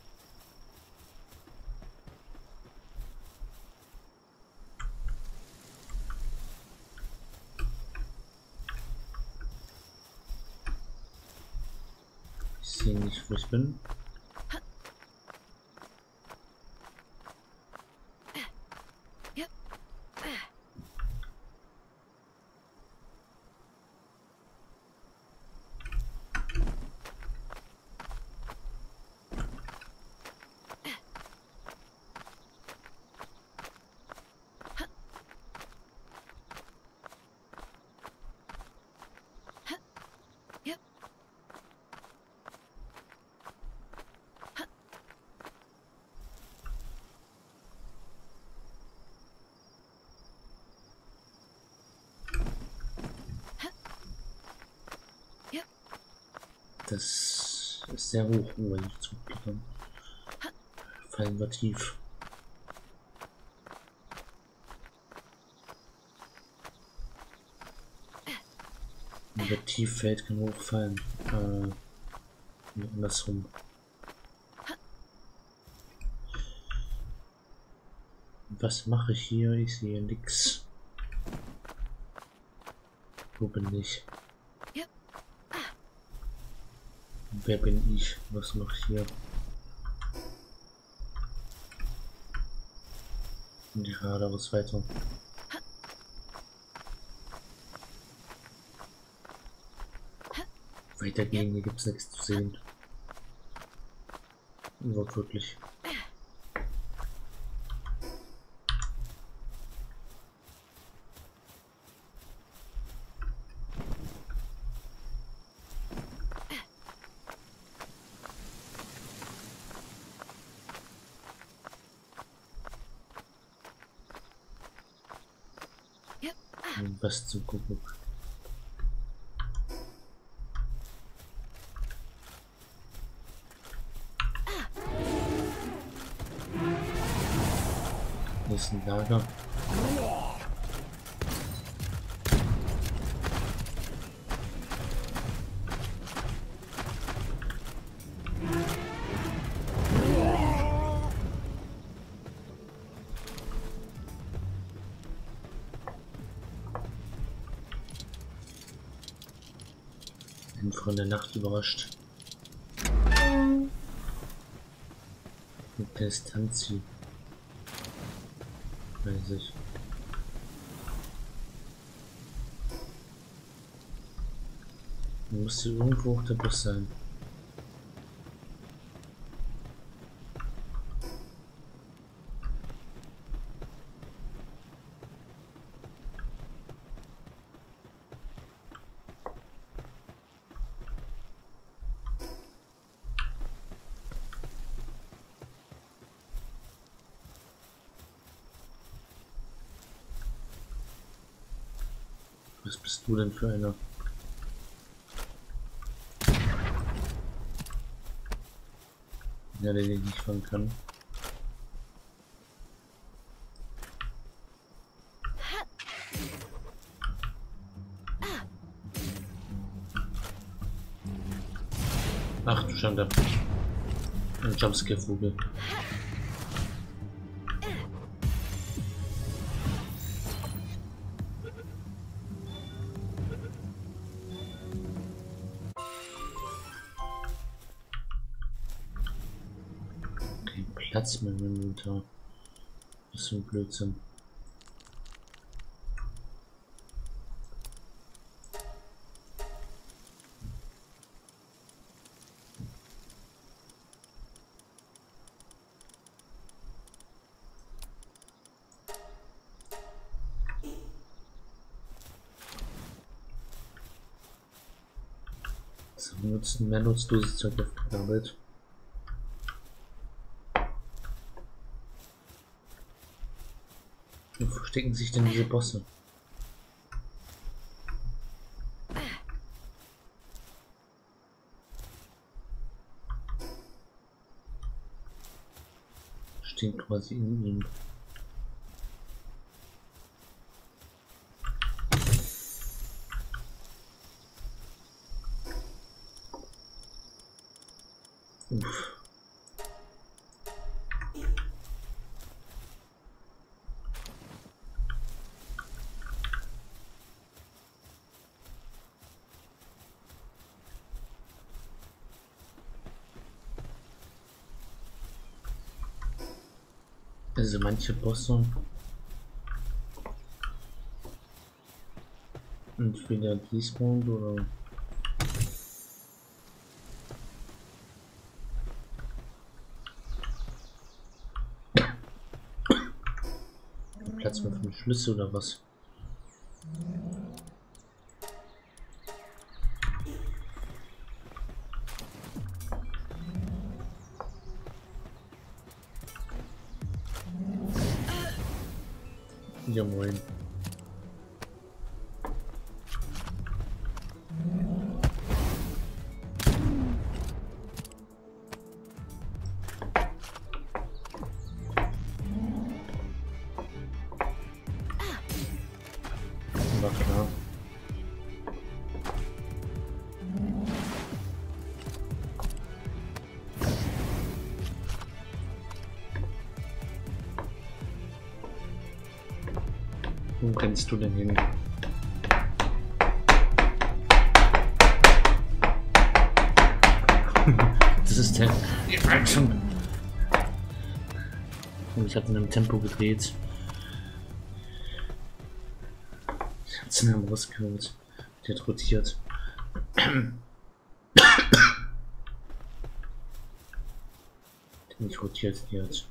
S1: Ich sehe nicht, wo ich bin. Das ist sehr hoch, um hier zu klettern. Fallen wir tief. Wer tief fällt, kann hochfallen. Andersrum. Was mache ich hier? Ich sehe nichts. Wo bin ich? Wer bin ich? Was mache ich hier? Und die geradeaus weiter. Weitergehen, hier gibt es nichts zu sehen. Wirklich. Was zu gucken. Hier ist ein Lager. Von der Nacht überrascht. Mit Distanz. Weiß ich. Muss hier irgendwo auch der Boss sein. Was bist du denn für einer? Ja, den ich nicht fangen kann. Ach du Schande. Ein Jumpscare-Vogel. Platz mit dem Inventar. Das ist ein Blödsinn. So, nutzen mehr nutzloses Zeug aufgearbeitet. verstecken sich denn diese Bosse? Stehen quasi in ihm. Uff. Also manche Bosse entweder despawned oder Platz mit 5 Schlüssel oder was? Ja, moin. War klar. Wo rennst du denn hin? Das ist der Action. Und ich habe in einem Tempo gedreht. Ich habe es in einem rausgehört. Der hat rotiert. Nicht rotiert jetzt.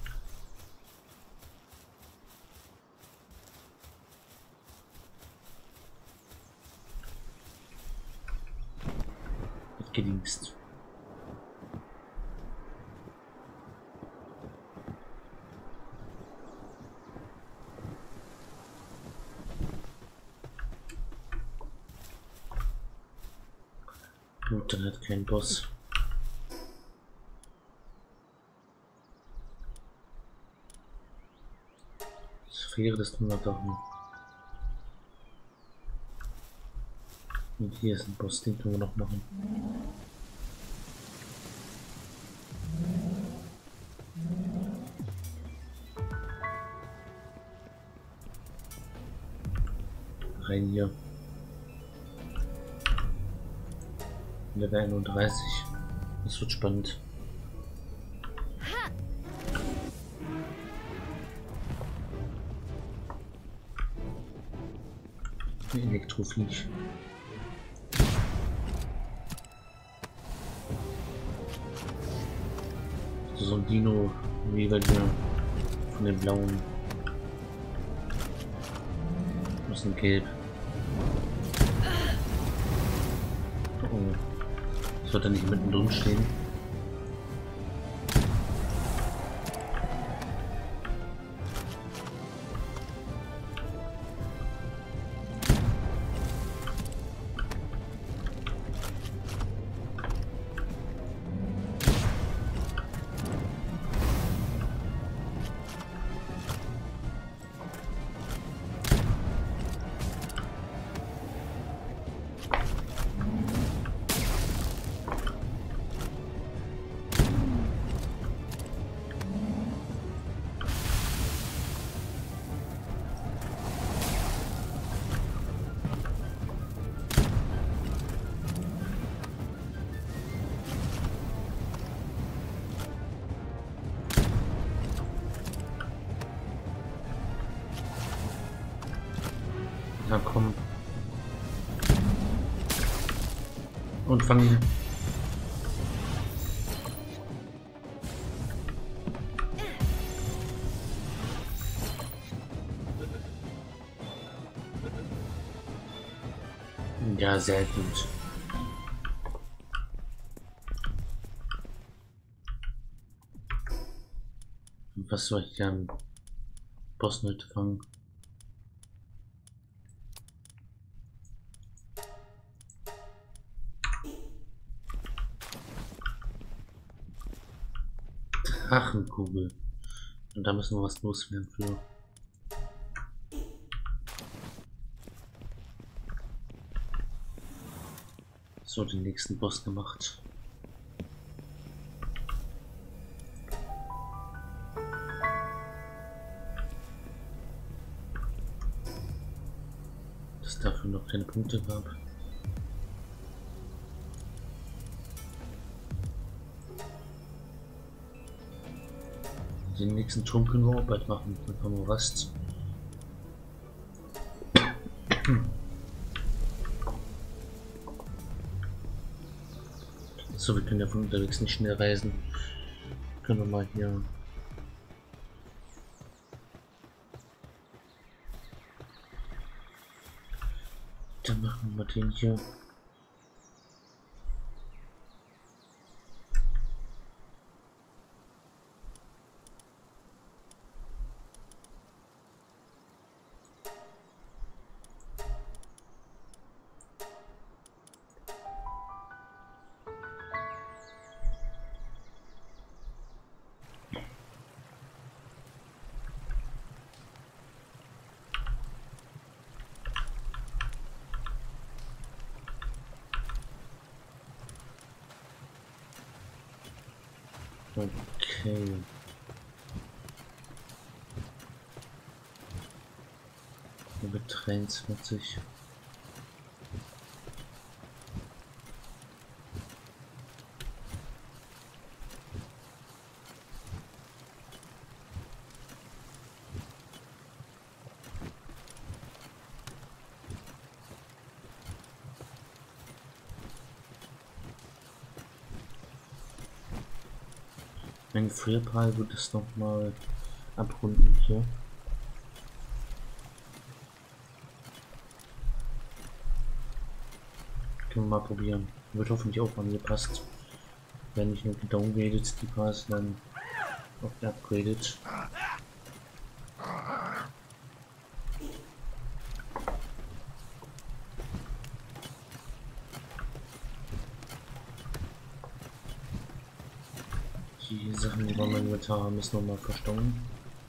S1: Gedingst. Gut, dann hat kein Boss. Sphäre des Donnerdachen. Und hier ist ein Boss, den können wir noch machen. Rein hier. Level 31. Das wird spannend. Elektroflieg. So ein Dino, wie bei dir von den blauen. Das ist ein Gelb. Oh. Sollte nicht mittendrin stehen. Na komm. Und fang ihn. Ja, sehr gut. Was soll ich am Boss nicht fangen? Drachenkugel. Und da müssen wir was loswerden für. So, den nächsten Boss gemacht. Dass dafür noch keine Punkte gab. Den nächsten Turm können wir auch bald machen, dann haben wir Rast. So, wir können ja von unterwegs nicht schnell reisen. Können wir mal hier. Dann machen wir den hier. Okay. Über 23. Ein Freepal wird es noch mal abrunden hier. Können wir mal probieren. Wird hoffentlich auch angepasst. Wenn nicht nur gedowngradet, die Pass, dann auch geupgradet. Die Sachen, die wir im Inventar haben, ist nochmal verstauen.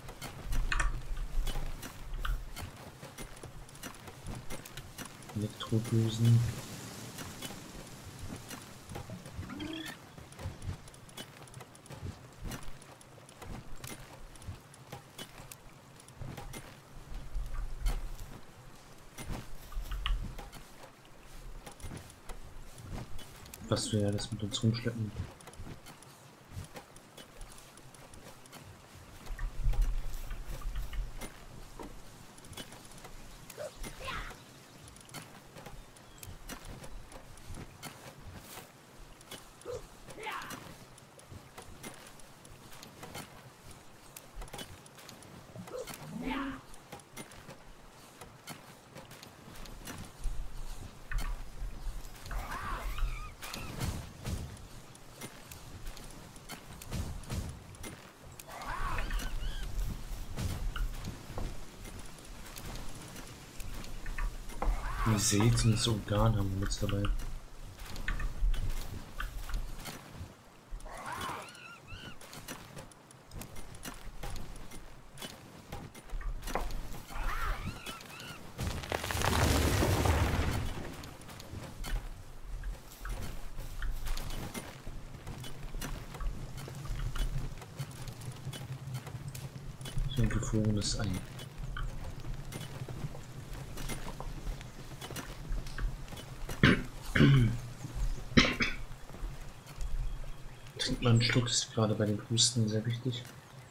S1: Elektrodüsen. Was wir alles mit uns rumschleppen. Ihr seht, und so Organ haben wir jetzt dabei. So ein gefrorenes Ei. Trinkt man einen Schluck, ist gerade bei den Husten sehr wichtig.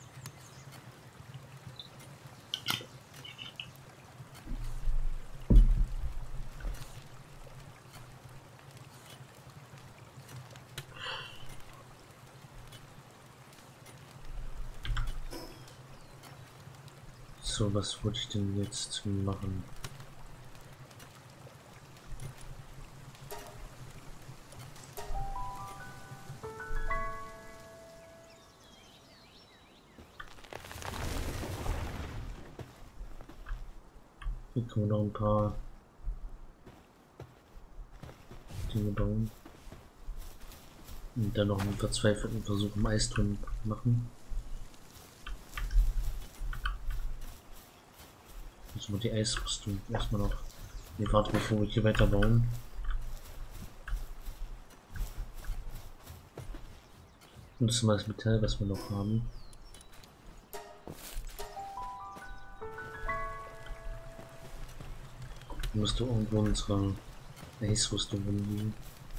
S1: So, was wollte ich denn jetzt machen? Hier können wir noch ein paar Dinge bauen. Und dann noch einen verzweifelten Versuch im Eisturm machen. Müssen wir die Eisrüstung erstmal noch. Nee, warte, bevor wir hier weiterbauen. Und das ist mal das Metall, was wir noch haben. Müsste irgendwo unsere Eisrüstung rumliegen.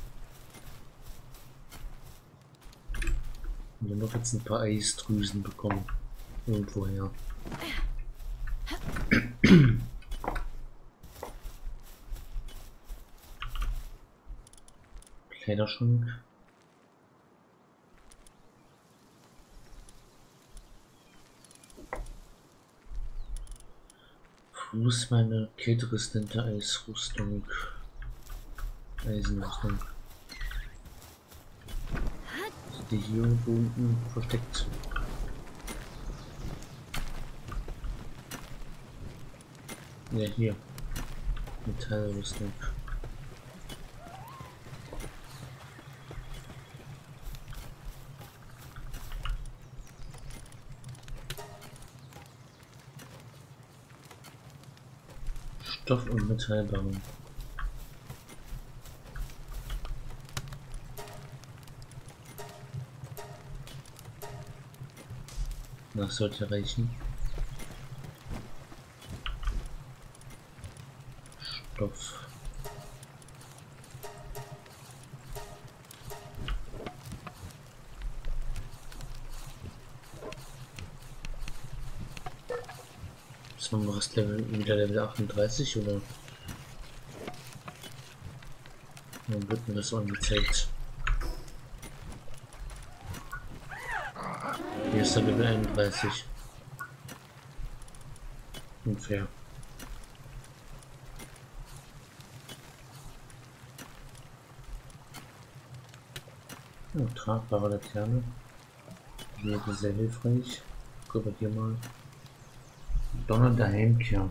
S1: Wir haben doch jetzt ein paar Eisdrüsen bekommen. Irgendwoher. Kleiderschrank. Fuß meine kälteresistente Eisrüstung. Eisenrüstung. Ist die hier unten versteckt? Ja, hier. Metallrüstung. Stoff- und Metallbahn. Das sollte reichen. Stoff. Ist noch was Level, wieder Level 38 oder? Dann wird mir das so angezeigt. Hier ist der Level 31. Unfair. Ja, tragbare Laterne. Wäre sehr hilfreich. Gucken wir hier mal. Donnernder Heimkehr.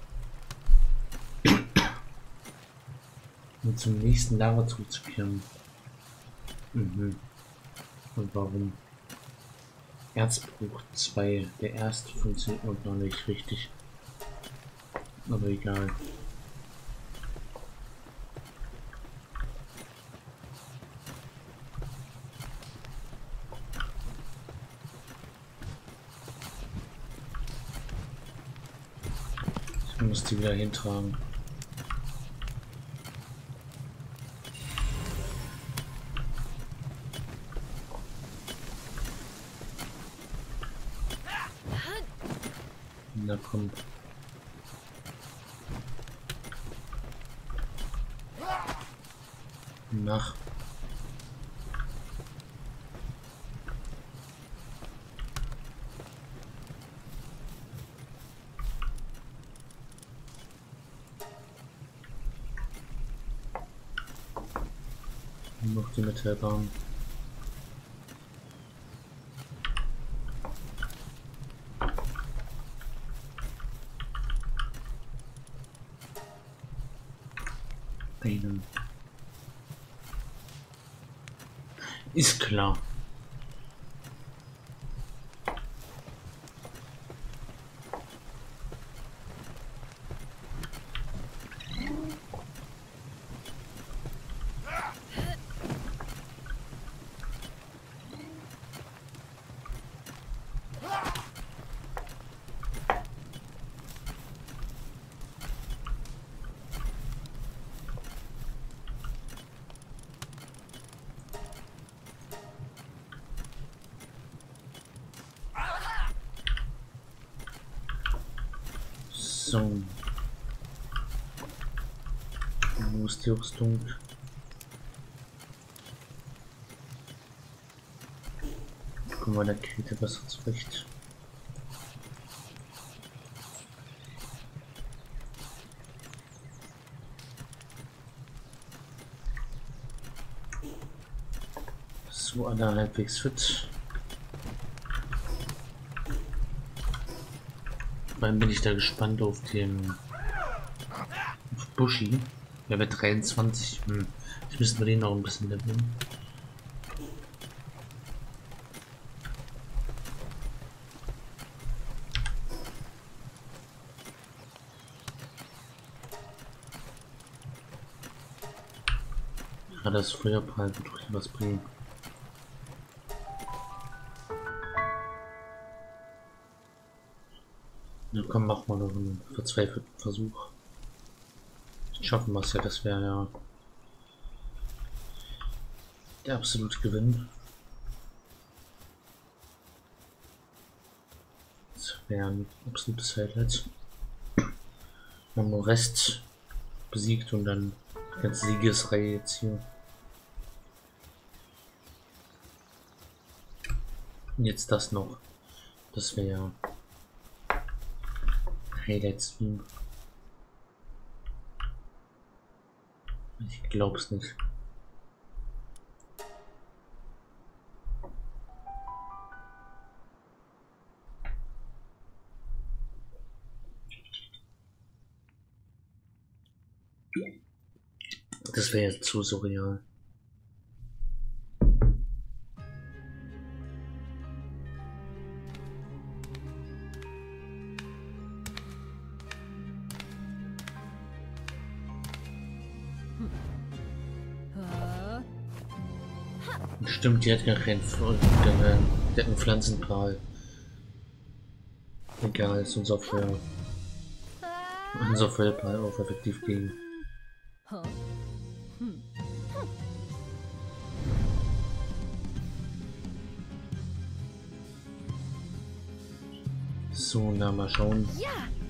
S1: Um zum nächsten Lager zurückzukehren. Und warum? Erzbruch 2. Der erste funktioniert noch nicht richtig. Aber egal. Ich muss die wieder hintragen. Na komm. Nach. Noch die Metallbahn. Einen. Ist klar. So. Wo ist die Rüstung? Kommen wir der Kälte besser zurecht. So, alle halbwegs fit. Dann bin ich da gespannt auf den auf Bushi. Ja, bei 23. Ich müssen wir den noch ein bisschen leveln. Das Feuerpal wird doch was bringen. Na komm, mach mal noch einen verzweifelten Versuch. Schaffen wir es ja, das wäre ja der absolute Gewinn. Das wäre ein absolutes Highlight. Wir haben nur Rest besiegt und dann die ganze Siegesreihe jetzt hier. Und jetzt das noch. Das wäre ja Highlight-Stream. Ich glaub's nicht. Das wäre jetzt zu surreal. Stimmt, die hat gar keinen die hat einen Pflanzenpfahl. Egal, ist unser Feuerpfahl auch effektiv gegen. So, na mal schauen.
S7: Ja.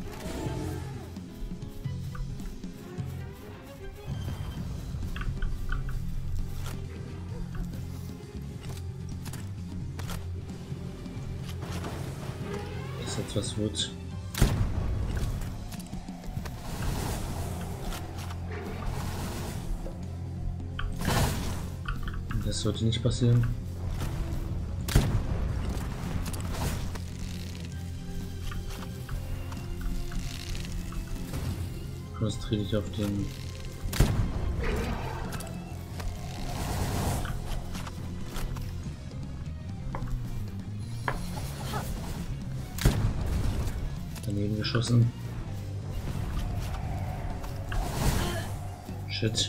S1: Dass jetzt was wird. Das sollte nicht passieren. Konzentriere dich auf den daneben geschossen. Shit.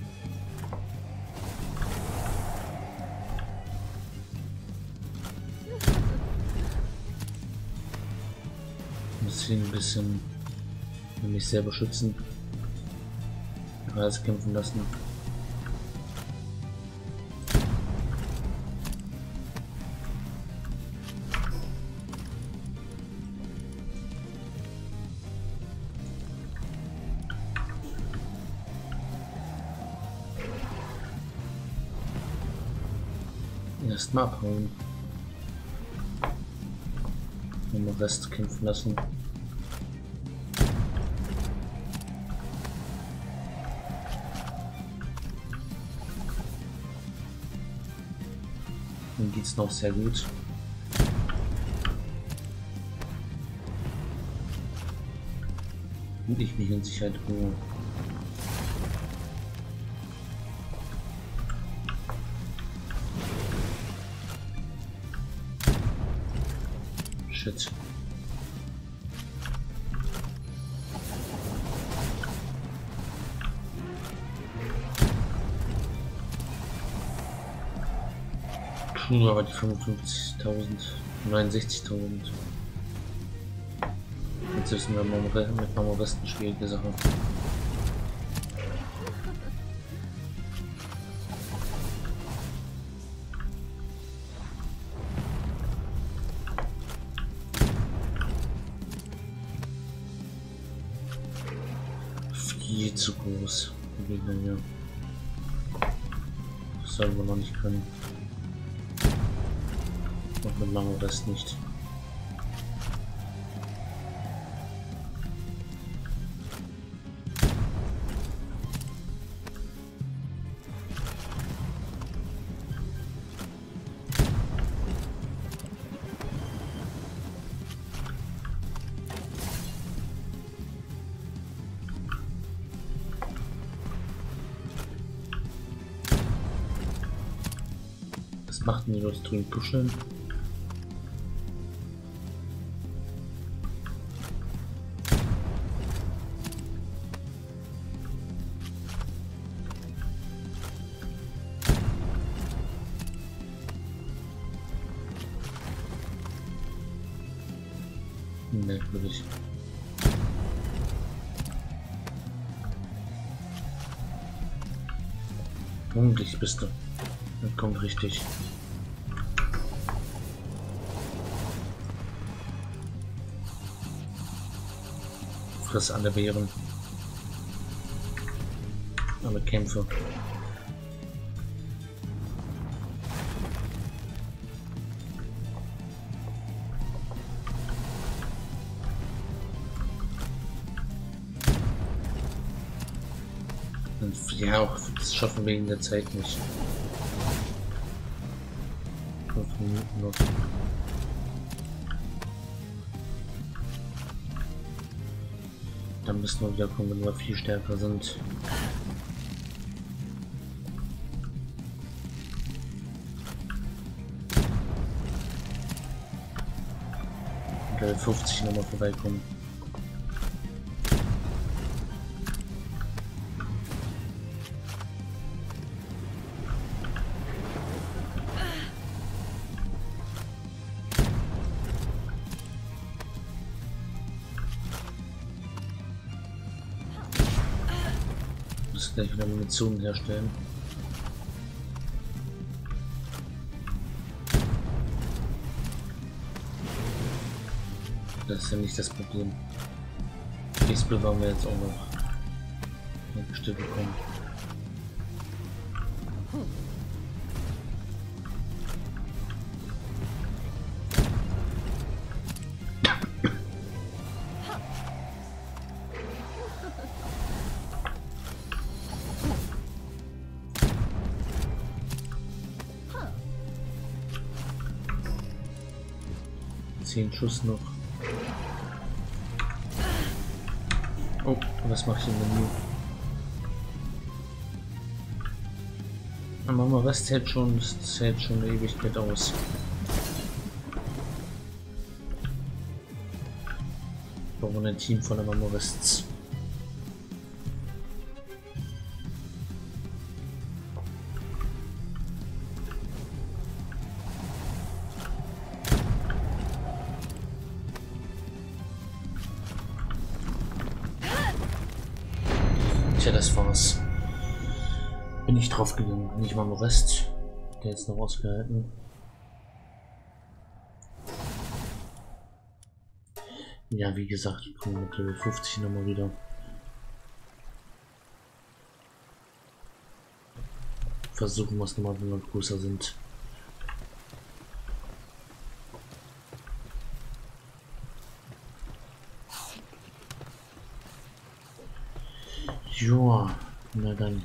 S1: Muss ihn ein bisschen mich selber schützen. Alles kämpfen lassen. Erstmal abhauen. Und den Rest kämpfen lassen. Dann geht's noch sehr gut. Und ich mich in Sicherheit bringe. Shit. Puh, aber die 55.000, 69.000. Jetzt wissen wir mal mit Mama Rest eine schwierige Sache. Viel zu groß. Die Gegner hier. Das sollen wir noch nicht können. Und mit Mama Rest nicht. Was machten die Leute drüben kuscheln? Merkwürdig. Hungrig bist du. Das kommt richtig. Friss alle Beeren. Alle Kämpfe. Und ja, das schaffen wir in der Zeit nicht. 5 Minuten noch. Dann müssen wir wieder kommen, wenn wir viel stärker sind. Level 50 nochmal vorbeikommen. Gleich wieder Munition herstellen. Das ist ja nicht das Problem. Das bewahren wir jetzt auch noch. Ein Stück bekommen. Schuss noch. Oh, was mache ich im Menü? Mama, was zählt schon? Das zählt schon eine Ewigkeit aus. Wir brauchen ein Team voller Mamorists. Tja, das war's. Bin ich drauf gegangen. Nicht mal Rest. Der jetzt noch ausgehalten. Ja, wie gesagt, ich komme mit Level 50 nochmal wieder. Versuchen wir es nochmal, wenn wir größer sind. Joa, na dann.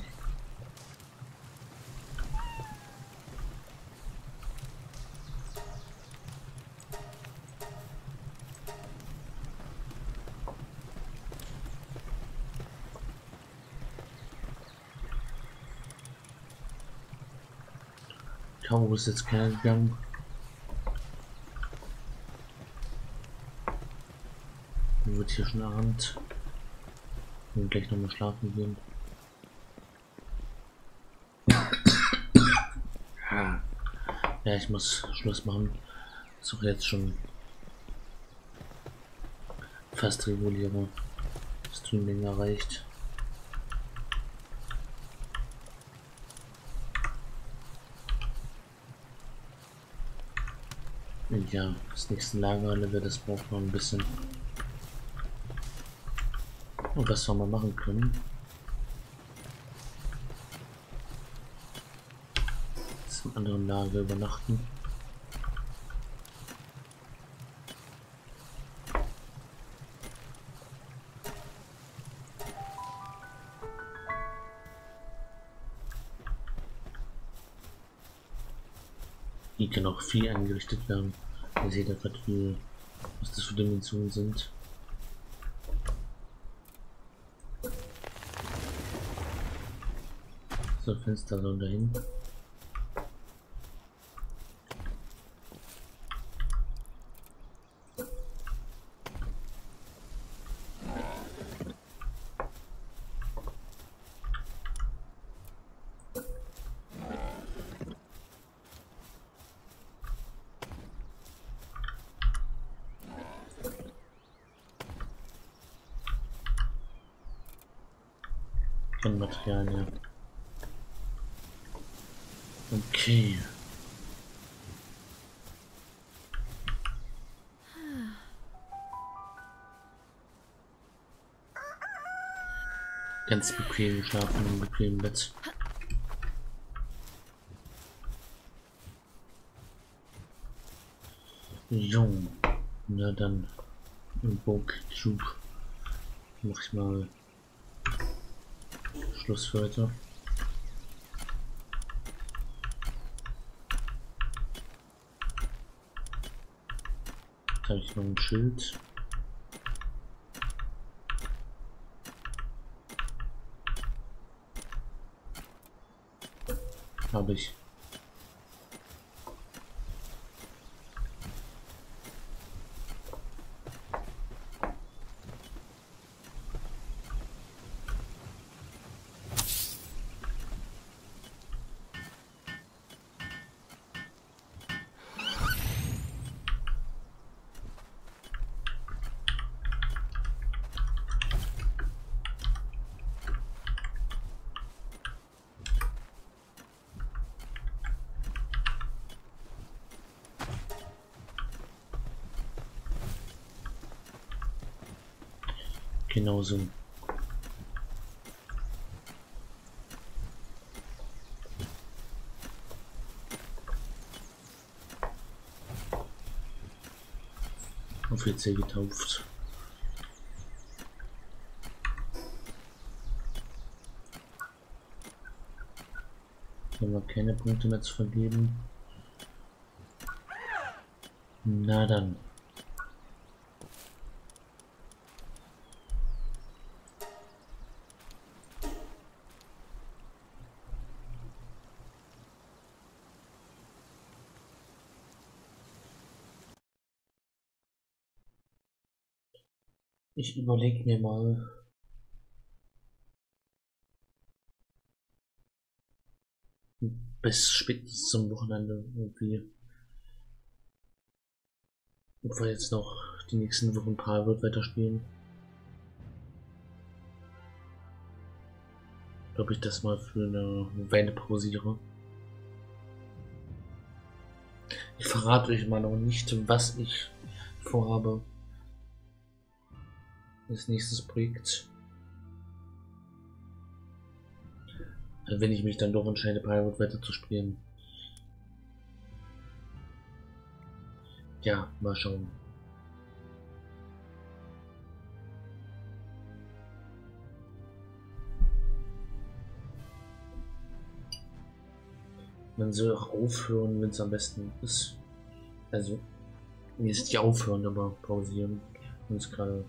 S1: Tau ist jetzt keiner gegangen. Wird hier schon Abend. Und gleich nochmal schlafen gehen. Ja, ich muss Schluss machen. Ist auch jetzt schon fast regulärer Streaming erreicht. Und ja, das nächste Lagerlevel, das braucht noch ein bisschen. Und was wir mal machen können, ist im anderen Lager übernachten. Hier kann auch viel eingerichtet werden. Ihr seht ja gerade, was das für Dimensionen sind. So, Fenster sollen dahin. Von Materialien her. Okay. Ganz bequem schlafen im bequemen Bett. Jo, na dann im Book Cube mach ich mal Schluss für heute. Da habe ich noch ein Schild. Habe ich. Genauso. Offiziell getauft. Hier haben wir keine Punkte mehr zu vergeben. Na dann. Ich überlege mir mal, bis spätestens zum Wochenende irgendwie, ob wir jetzt noch die nächsten Wochen Palworld weiterspielen. Ob ich das mal für eine Weile pausiere. Ich verrate euch mal noch nicht, was ich vorhabe. Das nächste Projekt. Wenn ich mich dann doch entscheide, Palworld weiter zu spielen. Ja, mal schauen. Man soll auch aufhören, wenn es am besten ist. Also, nicht aufhören, aber pausieren. Und es gerade.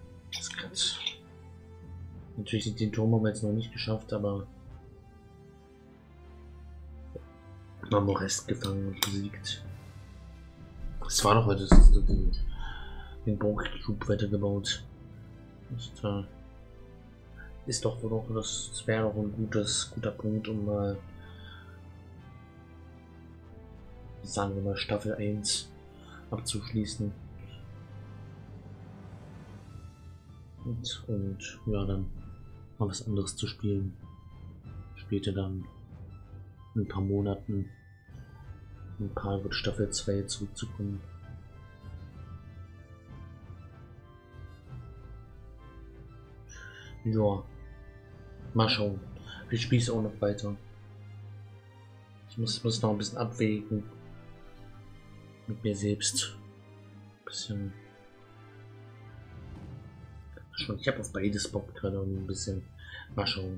S1: Natürlich den Turm haben wir jetzt noch nicht geschafft, aber wir haben auch Rest gefangen und besiegt. Es war doch heute den Bock-Cube weitergebaut. Ist doch wohl auch, das wäre doch ein guter Punkt, um mal, sagen wir mal, Staffel 1 abzuschließen. Und ja, dann mal was anderes zu spielen. Später dann in ein paar Monaten in Palworld Staffel 2 zurückzukommen. Ja, mal schauen. Ich spiele es auch noch weiter. Ich muss noch ein bisschen abwägen mit mir selbst. Ein bisschen. Ich habe auf beides Bock gerade und ein bisschen. Mal schauen.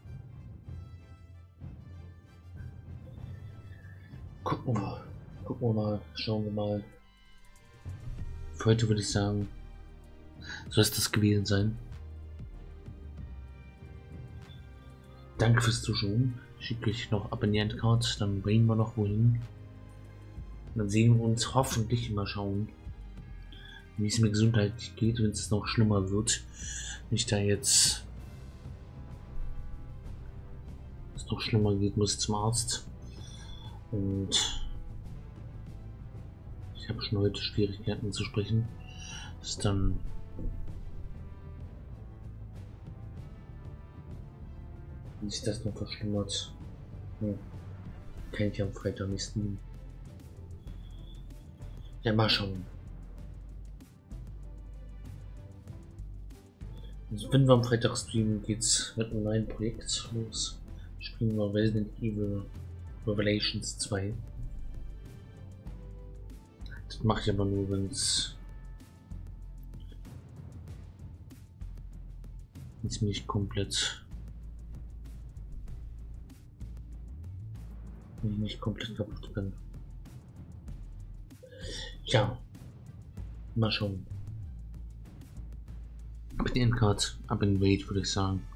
S1: Gucken wir mal, schauen wir mal. Für heute würde ich sagen, soll es das gewesen sein. Danke fürs Zuschauen. Schicke ich noch ab in die Endcard, dann bringen wir noch wohin. Dann sehen wir uns hoffentlich mal schauen, wie es mir gesundheitlich geht, wenn es noch schlimmer wird. Wenn ich da jetzt es noch schlimmer geht, muss ich zum Arzt. Und ich habe schon heute Schwierigkeiten zu sprechen. Das ist dann Wenn sich das noch verschlimmert, kann ich am Freitag nicht nehmen. Ja, mal schauen. Also wenn wir am Freitag streamen, geht's mit einem neuen Projekt los. Spielen wir Resident Evil Revelations 2. Das mache ich aber nur, wenn es mich komplett nicht komplett kaputt bin. Ja, mal schauen. Ab in den Endcard, ab in den Wait, würde ich sagen.